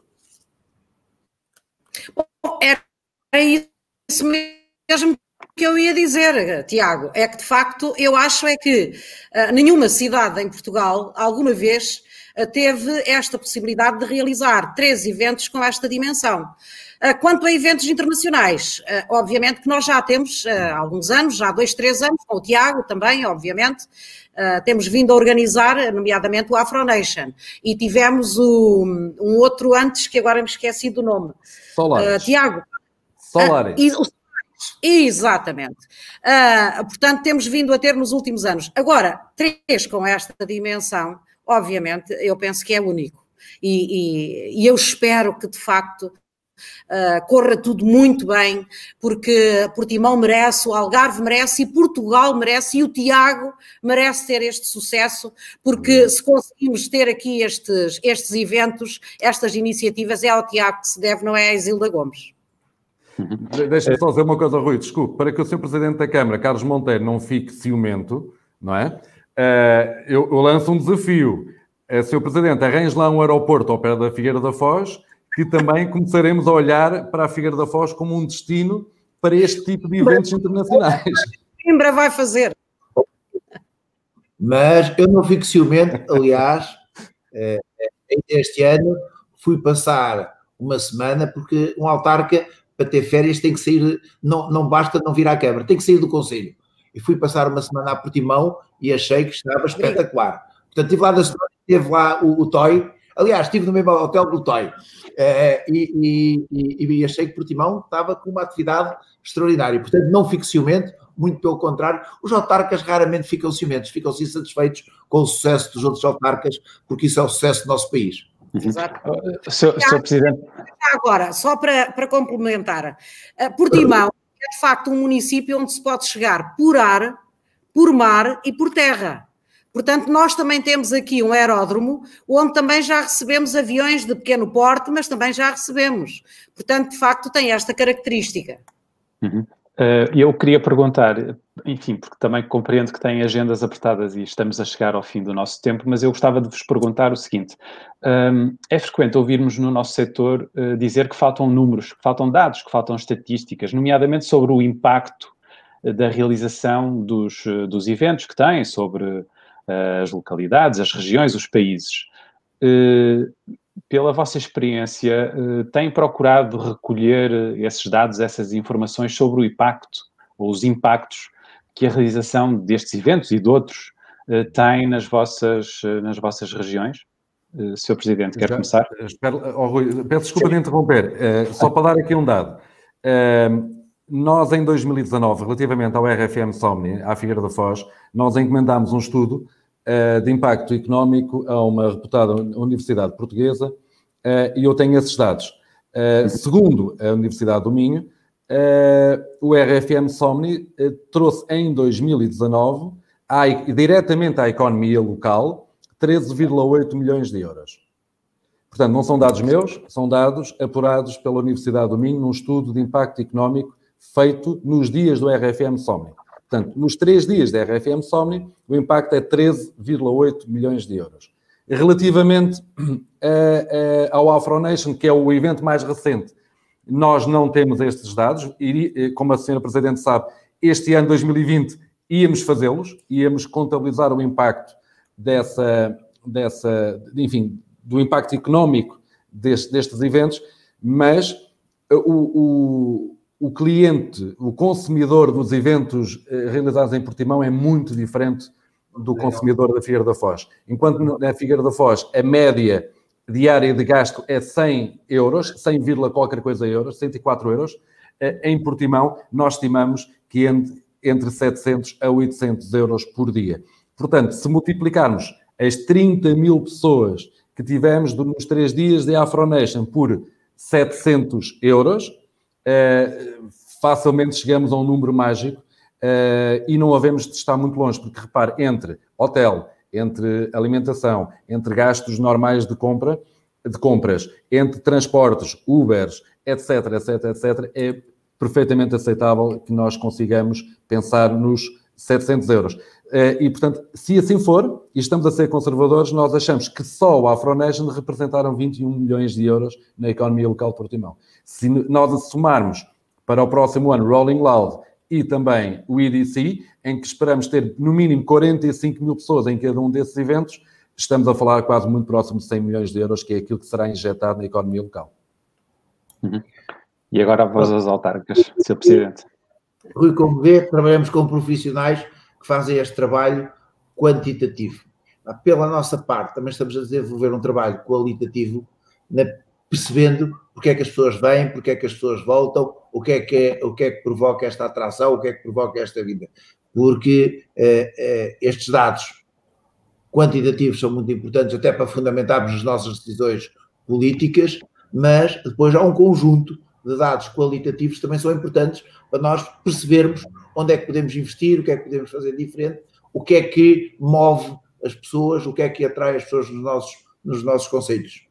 Era isso mesmo que eu ia dizer, Tiago. É que, de facto, eu acho que nenhuma cidade em Portugal alguma vez teve esta possibilidade de realizar 3 eventos com esta dimensão. Quanto a eventos internacionais, obviamente que nós já temos há alguns anos, já há 2, 3 anos, com o Tiago também, obviamente, temos vindo a organizar, nomeadamente o Afro Nation, e tivemos um outro antes, que agora me esqueci do nome.
Solaris.
Tiago.
Solaris.
Exatamente. Portanto, temos vindo a ter nos últimos anos. Agora, 3 com esta dimensão, obviamente, eu penso que é único. E eu espero que, de facto, corra tudo muito bem, porque Portimão merece, o Algarve merece, e Portugal merece, e o Tiago merece ter este sucesso, porque se conseguimos ter aqui estes eventos, estas iniciativas, é ao Tiago que se deve, não é a Isilda Gomes.
Deixa-me só dizer uma coisa, Rui, desculpe, para que o Sr. Presidente da Câmara, Carlos Monteiro, não fique ciumento, não é? Eu lanço um desafio. Sr. Presidente, arranje lá um aeroporto ao pé da Figueira da Foz, que também começaremos a olhar para a Figueira da Foz como um destino para este tipo de eventos internacionais.
Coimbra vai fazer.
Mas eu não fico ciumento, aliás, este ano fui passar uma semana, porque um autarca, para ter férias, tem que sair, não basta não vir à Câmara, tem que sair do Conselho. E fui passar uma semana a Portimão e achei que estava espetacular. Portanto, estive lá da semana, teve lá o Toy. Aliás, estive no mesmo hotel do Toy. E achei que Portimão estava com uma atividade extraordinária. Portanto, não fico ciumento, muito pelo contrário. Os autarcas raramente ficam ciumentos, ficam insatisfeitos com o sucesso dos outros autarcas, porque isso é o sucesso do nosso país.
Exato.
Sr. Presidente.
Agora, só para complementar, Portimão é de facto um município onde se pode chegar por ar, por mar e por terra. Portanto, nós também temos aqui um aeródromo onde também já recebemos aviões de pequeno porte, mas também já recebemos. Portanto, de facto, tem esta característica.
Eu queria perguntar, enfim, porque também compreendo que têm agendas apertadas e estamos a chegar ao fim do nosso tempo, mas eu gostava de vos perguntar o seguinte. É frequente ouvirmos no nosso setor dizer que faltam números, que faltam dados, que faltam estatísticas, nomeadamente sobre o impacto da realização dos eventos que têm sobre as localidades, as regiões, os países. Pela vossa experiência, têm procurado recolher esses dados, essas informações sobre o impacto ou os impactos que a realização destes eventos e de outros tem nas vossas regiões? Sr. Presidente, quer começar?
Rui, peço desculpa de interromper, só para dar aqui um dado. Nós, em 2019, relativamente ao RFM Somni, à Figueira da Foz, nós encomendámos um estudo de impacto económico a uma reputada universidade portuguesa e eu tenho esses dados. Segundo a Universidade do Minho, o RFM Somni trouxe em 2019, diretamente à economia local, 13,8 milhões de euros. Portanto, não são dados meus, são dados apurados pela Universidade do Minho num estudo de impacto económico feito nos dias do RFM Somni. Portanto, nos 3 dias da RFM Somni, o impacto é 13,8 milhões de euros. Relativamente ao Afro Nation, que é o evento mais recente, nós não temos estes dados e, como a Sra. Presidente sabe, este ano, 2020, íamos fazê-los, íamos contabilizar o impacto enfim, do impacto económico destes eventos, mas o o cliente, o consumidor dos eventos realizados em Portimão é muito diferente do consumidor da Figueira da Foz. Enquanto na Figueira da Foz a média diária de gasto é 100 euros, 100, qualquer coisa euros, 104 euros, em Portimão nós estimamos que entre 700 a 800 euros por dia. Portanto, se multiplicarmos as 30 mil pessoas que tivemos nos 3 dias de Afronation por 700 euros, facilmente chegamos a um número mágico e não havemos de estar muito longe, porque repare, entre hotel, entre alimentação, entre gastos normais de compras, entre transportes, Ubers, etc, é perfeitamente aceitável que nós consigamos pensar nos 700 euros. E, portanto, se assim for, e estamos a ser conservadores, nós achamos que só o Afronation representaram 21 milhões de euros na economia local de Portimão. Se nós somarmos para o próximo ano Rolling Loud e também o EDC, em que esperamos ter no mínimo 45 mil pessoas em cada um desses eventos, estamos a falar quase muito próximo de 100 milhões de euros, que é aquilo que será injetado na economia local.
Uhum. E agora a voz das autárquicas, Sr. Presidente.
Rui, como vê, trabalhamos com profissionais que fazem este trabalho quantitativo. Pela nossa parte, também estamos a desenvolver um trabalho qualitativo, percebendo porque é que as pessoas vêm, porque é que as pessoas voltam, o que é que provoca esta atração, o que é que provoca esta vida. Porque estes dados quantitativos são muito importantes até para fundamentarmos as nossas decisões políticas, mas depois há um conjunto de dados qualitativos que também são importantes para nós percebermos onde é que podemos investir, o que é que podemos fazer diferente, o que é que move as pessoas, o que é que atrai as pessoas nos nossos concelhos.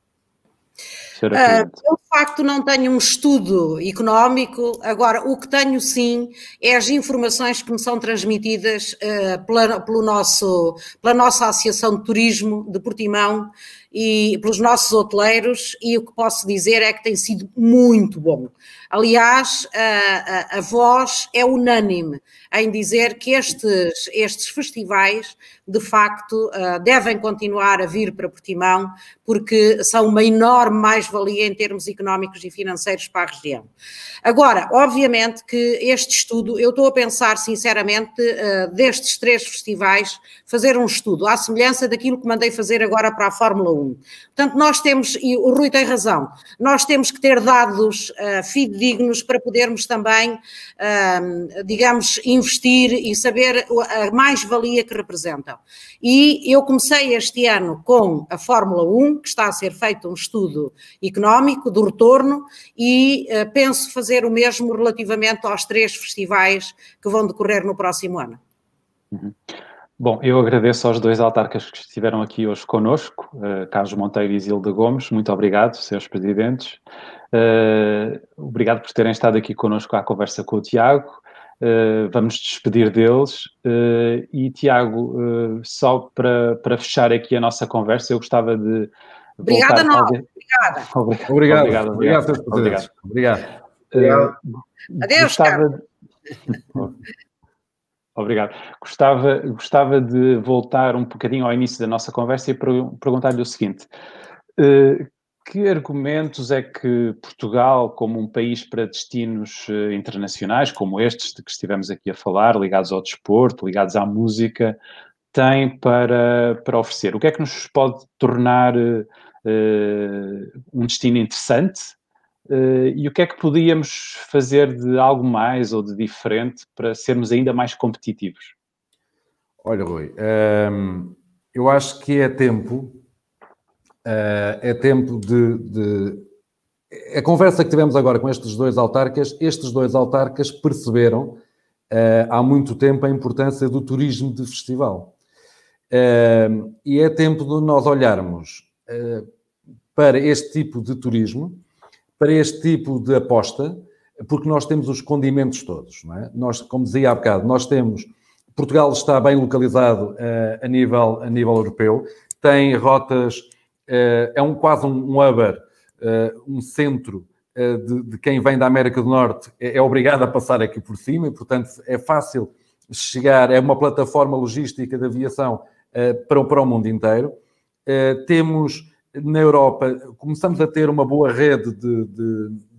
Eu, de facto, não tenho um estudo económico. Agora, o que tenho, sim, é as informações que me são transmitidas pela nossa Associação de Turismo de Portimão e pelos nossos hoteleiros, e o que posso dizer é que tem sido muito bom. Aliás, a voz é unânime em dizer que estes festivais, de facto, devem continuar a vir para Portimão, porque são uma enorme mais-valia em termos económicos e financeiros para a região. Agora, obviamente que este estudo, eu estou a pensar sinceramente, destes 3 festivais, fazer um estudo à semelhança daquilo que mandei fazer agora para a Fórmula 1. Portanto, nós temos, e o Rui tem razão, nós temos que ter dados fidedignos para podermos também, digamos, investir e saber a mais-valia que representam. E eu comecei este ano com a Fórmula 1, que está a ser feito um estudo económico do retorno, e penso fazer o mesmo relativamente aos 3 festivais que vão decorrer no próximo ano.
Uhum. Bom, eu agradeço aos 2 autarcas que estiveram aqui hoje connosco, Carlos Monteiro e Zilda Gomes. Muito obrigado, senhores presidentes. Obrigado por terem estado aqui connosco à conversa com o Tiago. Vamos despedir deles. E, Tiago, só para fechar aqui a nossa conversa, eu gostava de
Obrigada,
voltar...
Obrigada.
Obrigado, senhores presidentes. Obrigado.
Adeus, Carlos.
Obrigado. Gostava de voltar um bocadinho ao início da nossa conversa e perguntar-lhe o seguinte. Que argumentos é que Portugal, como um país para destinos internacionais, como estes de que estivemos aqui a falar, ligados ao desporto, ligados à música, tem para oferecer? O que é que nos pode tornar um destino interessante? E o que é que podíamos fazer de algo mais ou de diferente para sermos ainda mais competitivos?
Olha, Rui, eu acho que é tempo de... A conversa que tivemos agora com estes 2 autarcas perceberam há muito tempo a importância do turismo de festival. E é tempo de nós olharmos para este tipo de turismo, para este tipo de aposta, porque nós temos os condimentos todos, não é? Nós, como dizia há bocado, Portugal está bem localizado a nível europeu, tem rotas, é quase um hub, um centro de quem vem da América do Norte, é obrigado a passar aqui por cima e, portanto, é fácil chegar, é uma plataforma logística de aviação para o mundo inteiro. Temos... Na Europa, começamos a ter uma boa rede de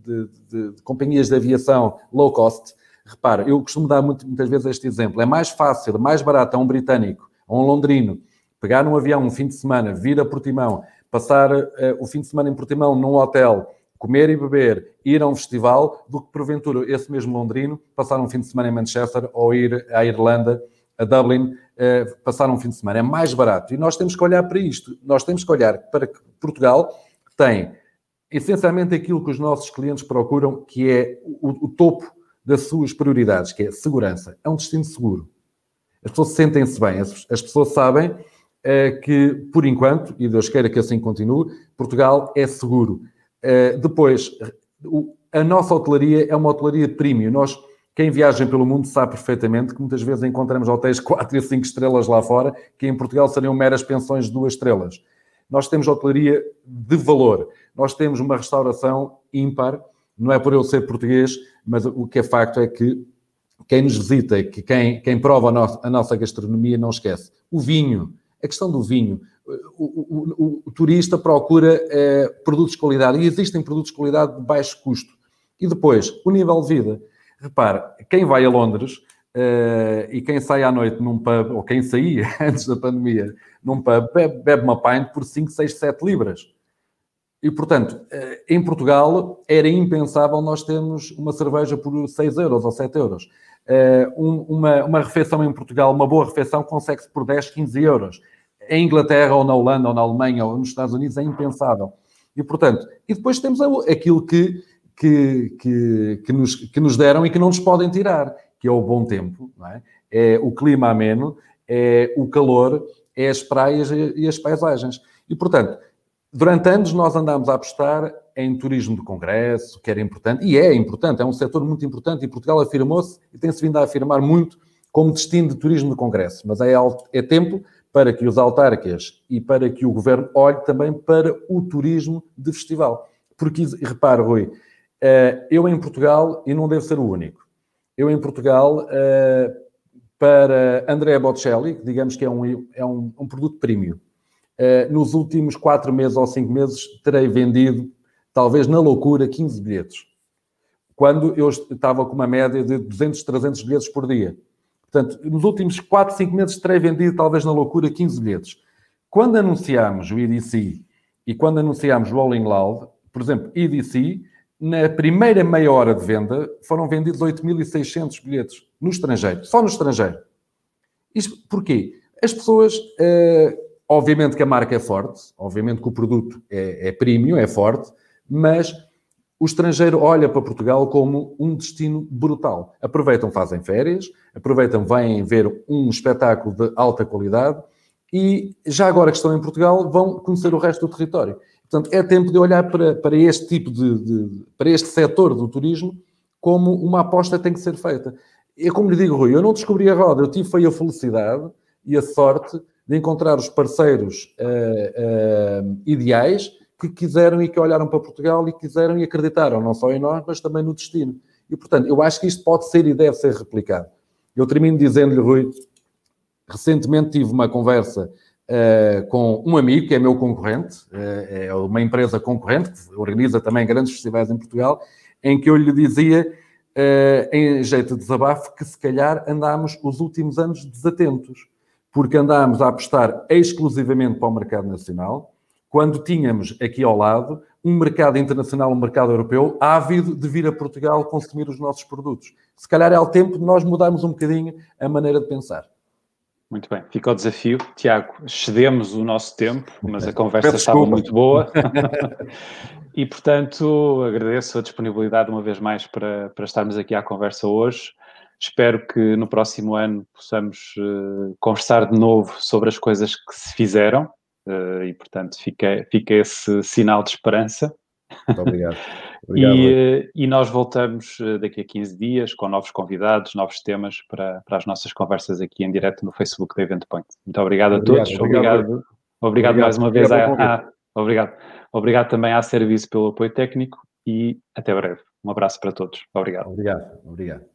de companhias de aviação low cost, repara, eu costumo dar muitas vezes este exemplo. É mais fácil, mais barato a um britânico, a um londrino, pegar num avião um fim de semana, vir a Portimão, passar o fim de semana em Portimão num hotel, comer e beber, ir a um festival, do que porventura esse mesmo londrino passar um fim de semana em Manchester ou ir à Irlanda, a Dublin, passar um fim de semana. É mais barato. E nós temos que olhar para isto. Nós temos que olhar para que Portugal tem essencialmente aquilo que os nossos clientes procuram, que é o topo das suas prioridades, que é segurança. É um destino seguro. As pessoas sentem-se bem. As pessoas sabem que, por enquanto, e Deus queira que assim continue, Portugal é seguro. Depois, a nossa hotelaria é uma hotelaria premium. Quem viaja pelo mundo sabe perfeitamente que muitas vezes encontramos hotéis 4 e 5 estrelas lá fora, que em Portugal seriam meras pensões de 2 estrelas. Nós temos hotelaria de valor. Nós temos uma restauração ímpar. Não é por eu ser português, mas o que é facto é que quem nos visita, que quem prova a nossa gastronomia não esquece. O vinho, a questão do vinho. O turista procura produtos de qualidade e existem produtos de qualidade de baixo custo. E depois, o nível de vida. Repare, quem vai a Londres e quem sai à noite num pub, ou quem saía antes da pandemia num pub, bebe uma pint por 5, 6, 7 libras. E, portanto, em Portugal era impensável nós termos uma cerveja por 6 euros ou 7 euros. Uma refeição em Portugal, uma boa refeição, consegue-se por 10, 15 euros. Em Inglaterra, ou na Holanda, ou na Alemanha, ou nos Estados Unidos, é impensável. E, portanto, e depois temos aquilo que nos deram e que não nos podem tirar, que é o bom tempo, não é? É o clima ameno, é o calor, é as praias e as paisagens. E, portanto, durante anos nós andámos a apostar em turismo de congresso, que era importante, e é importante, é um setor muito importante, e Portugal afirmou-se e tem-se vindo a afirmar muito como destino de turismo de congresso. Mas é tempo para que os autarcas e para que o governo olhe também para o turismo de festival. Porque, repare, Rui, eu em Portugal, e não devo ser o único, eu em Portugal, para Andrea Bocelli, que digamos que é um produto premium, nos últimos 4 meses ou 5 meses terei vendido, talvez na loucura, 15 bilhetes. Quando eu estava com uma média de 200, 300 bilhetes por dia. Portanto, nos últimos 4, 5 meses terei vendido, talvez na loucura, 15 bilhetes. Quando anunciámos o EDC e quando anunciámos o Rolling Loud, por exemplo, EDC, na primeira meia hora de venda, foram vendidos 8.600 bilhetes no estrangeiro, só no estrangeiro. Isto porquê? As pessoas, obviamente que a marca é forte, obviamente que o produto é premium, é forte, mas o estrangeiro olha para Portugal como um destino brutal. Aproveitam, fazem férias, aproveitam, vêm ver um espetáculo de alta qualidade e já agora que estão em Portugal vão conhecer o resto do território. Portanto, é tempo de olhar para este tipo para este setor do turismo como uma aposta tem que ser feita. É como lhe digo, Rui, eu não descobri a roda, eu tive a felicidade e a sorte de encontrar os parceiros ideais que quiseram e que olharam para Portugal e quiseram e acreditaram, não só em nós, mas também no destino. E, portanto, eu acho que isto pode ser e deve ser replicado. Eu termino dizendo-lhe, Rui, recentemente tive uma conversa com um amigo que é meu concorrente, é uma empresa concorrente, que organiza também grandes festivais em Portugal, em que eu lhe dizia, em jeito de desabafo, que se calhar andámos os últimos anos desatentos, porque andámos a apostar exclusivamente para o mercado nacional, quando tínhamos aqui ao lado um mercado internacional, um mercado europeu, ávido de vir a Portugal consumir os nossos produtos. Se calhar é o tempo de nós mudarmos um bocadinho a maneira de pensar.
Muito bem, fica o desafio. Tiago, excedemos o nosso tempo, mas a conversa estava muito boa. E, portanto, agradeço a disponibilidade uma vez mais para estarmos aqui à conversa hoje. Espero que no próximo ano possamos conversar de novo sobre as coisas que se fizeram e, portanto, fica esse sinal de esperança.
Muito obrigado.
E nós voltamos daqui a 15 dias com novos convidados, novos temas para as nossas conversas aqui em direto no Facebook da Event Point. Muito obrigado a todos. Obrigado mais uma vez. Obrigado também à Serviço pelo apoio técnico e até breve. Um abraço para todos. Obrigado.
Obrigado.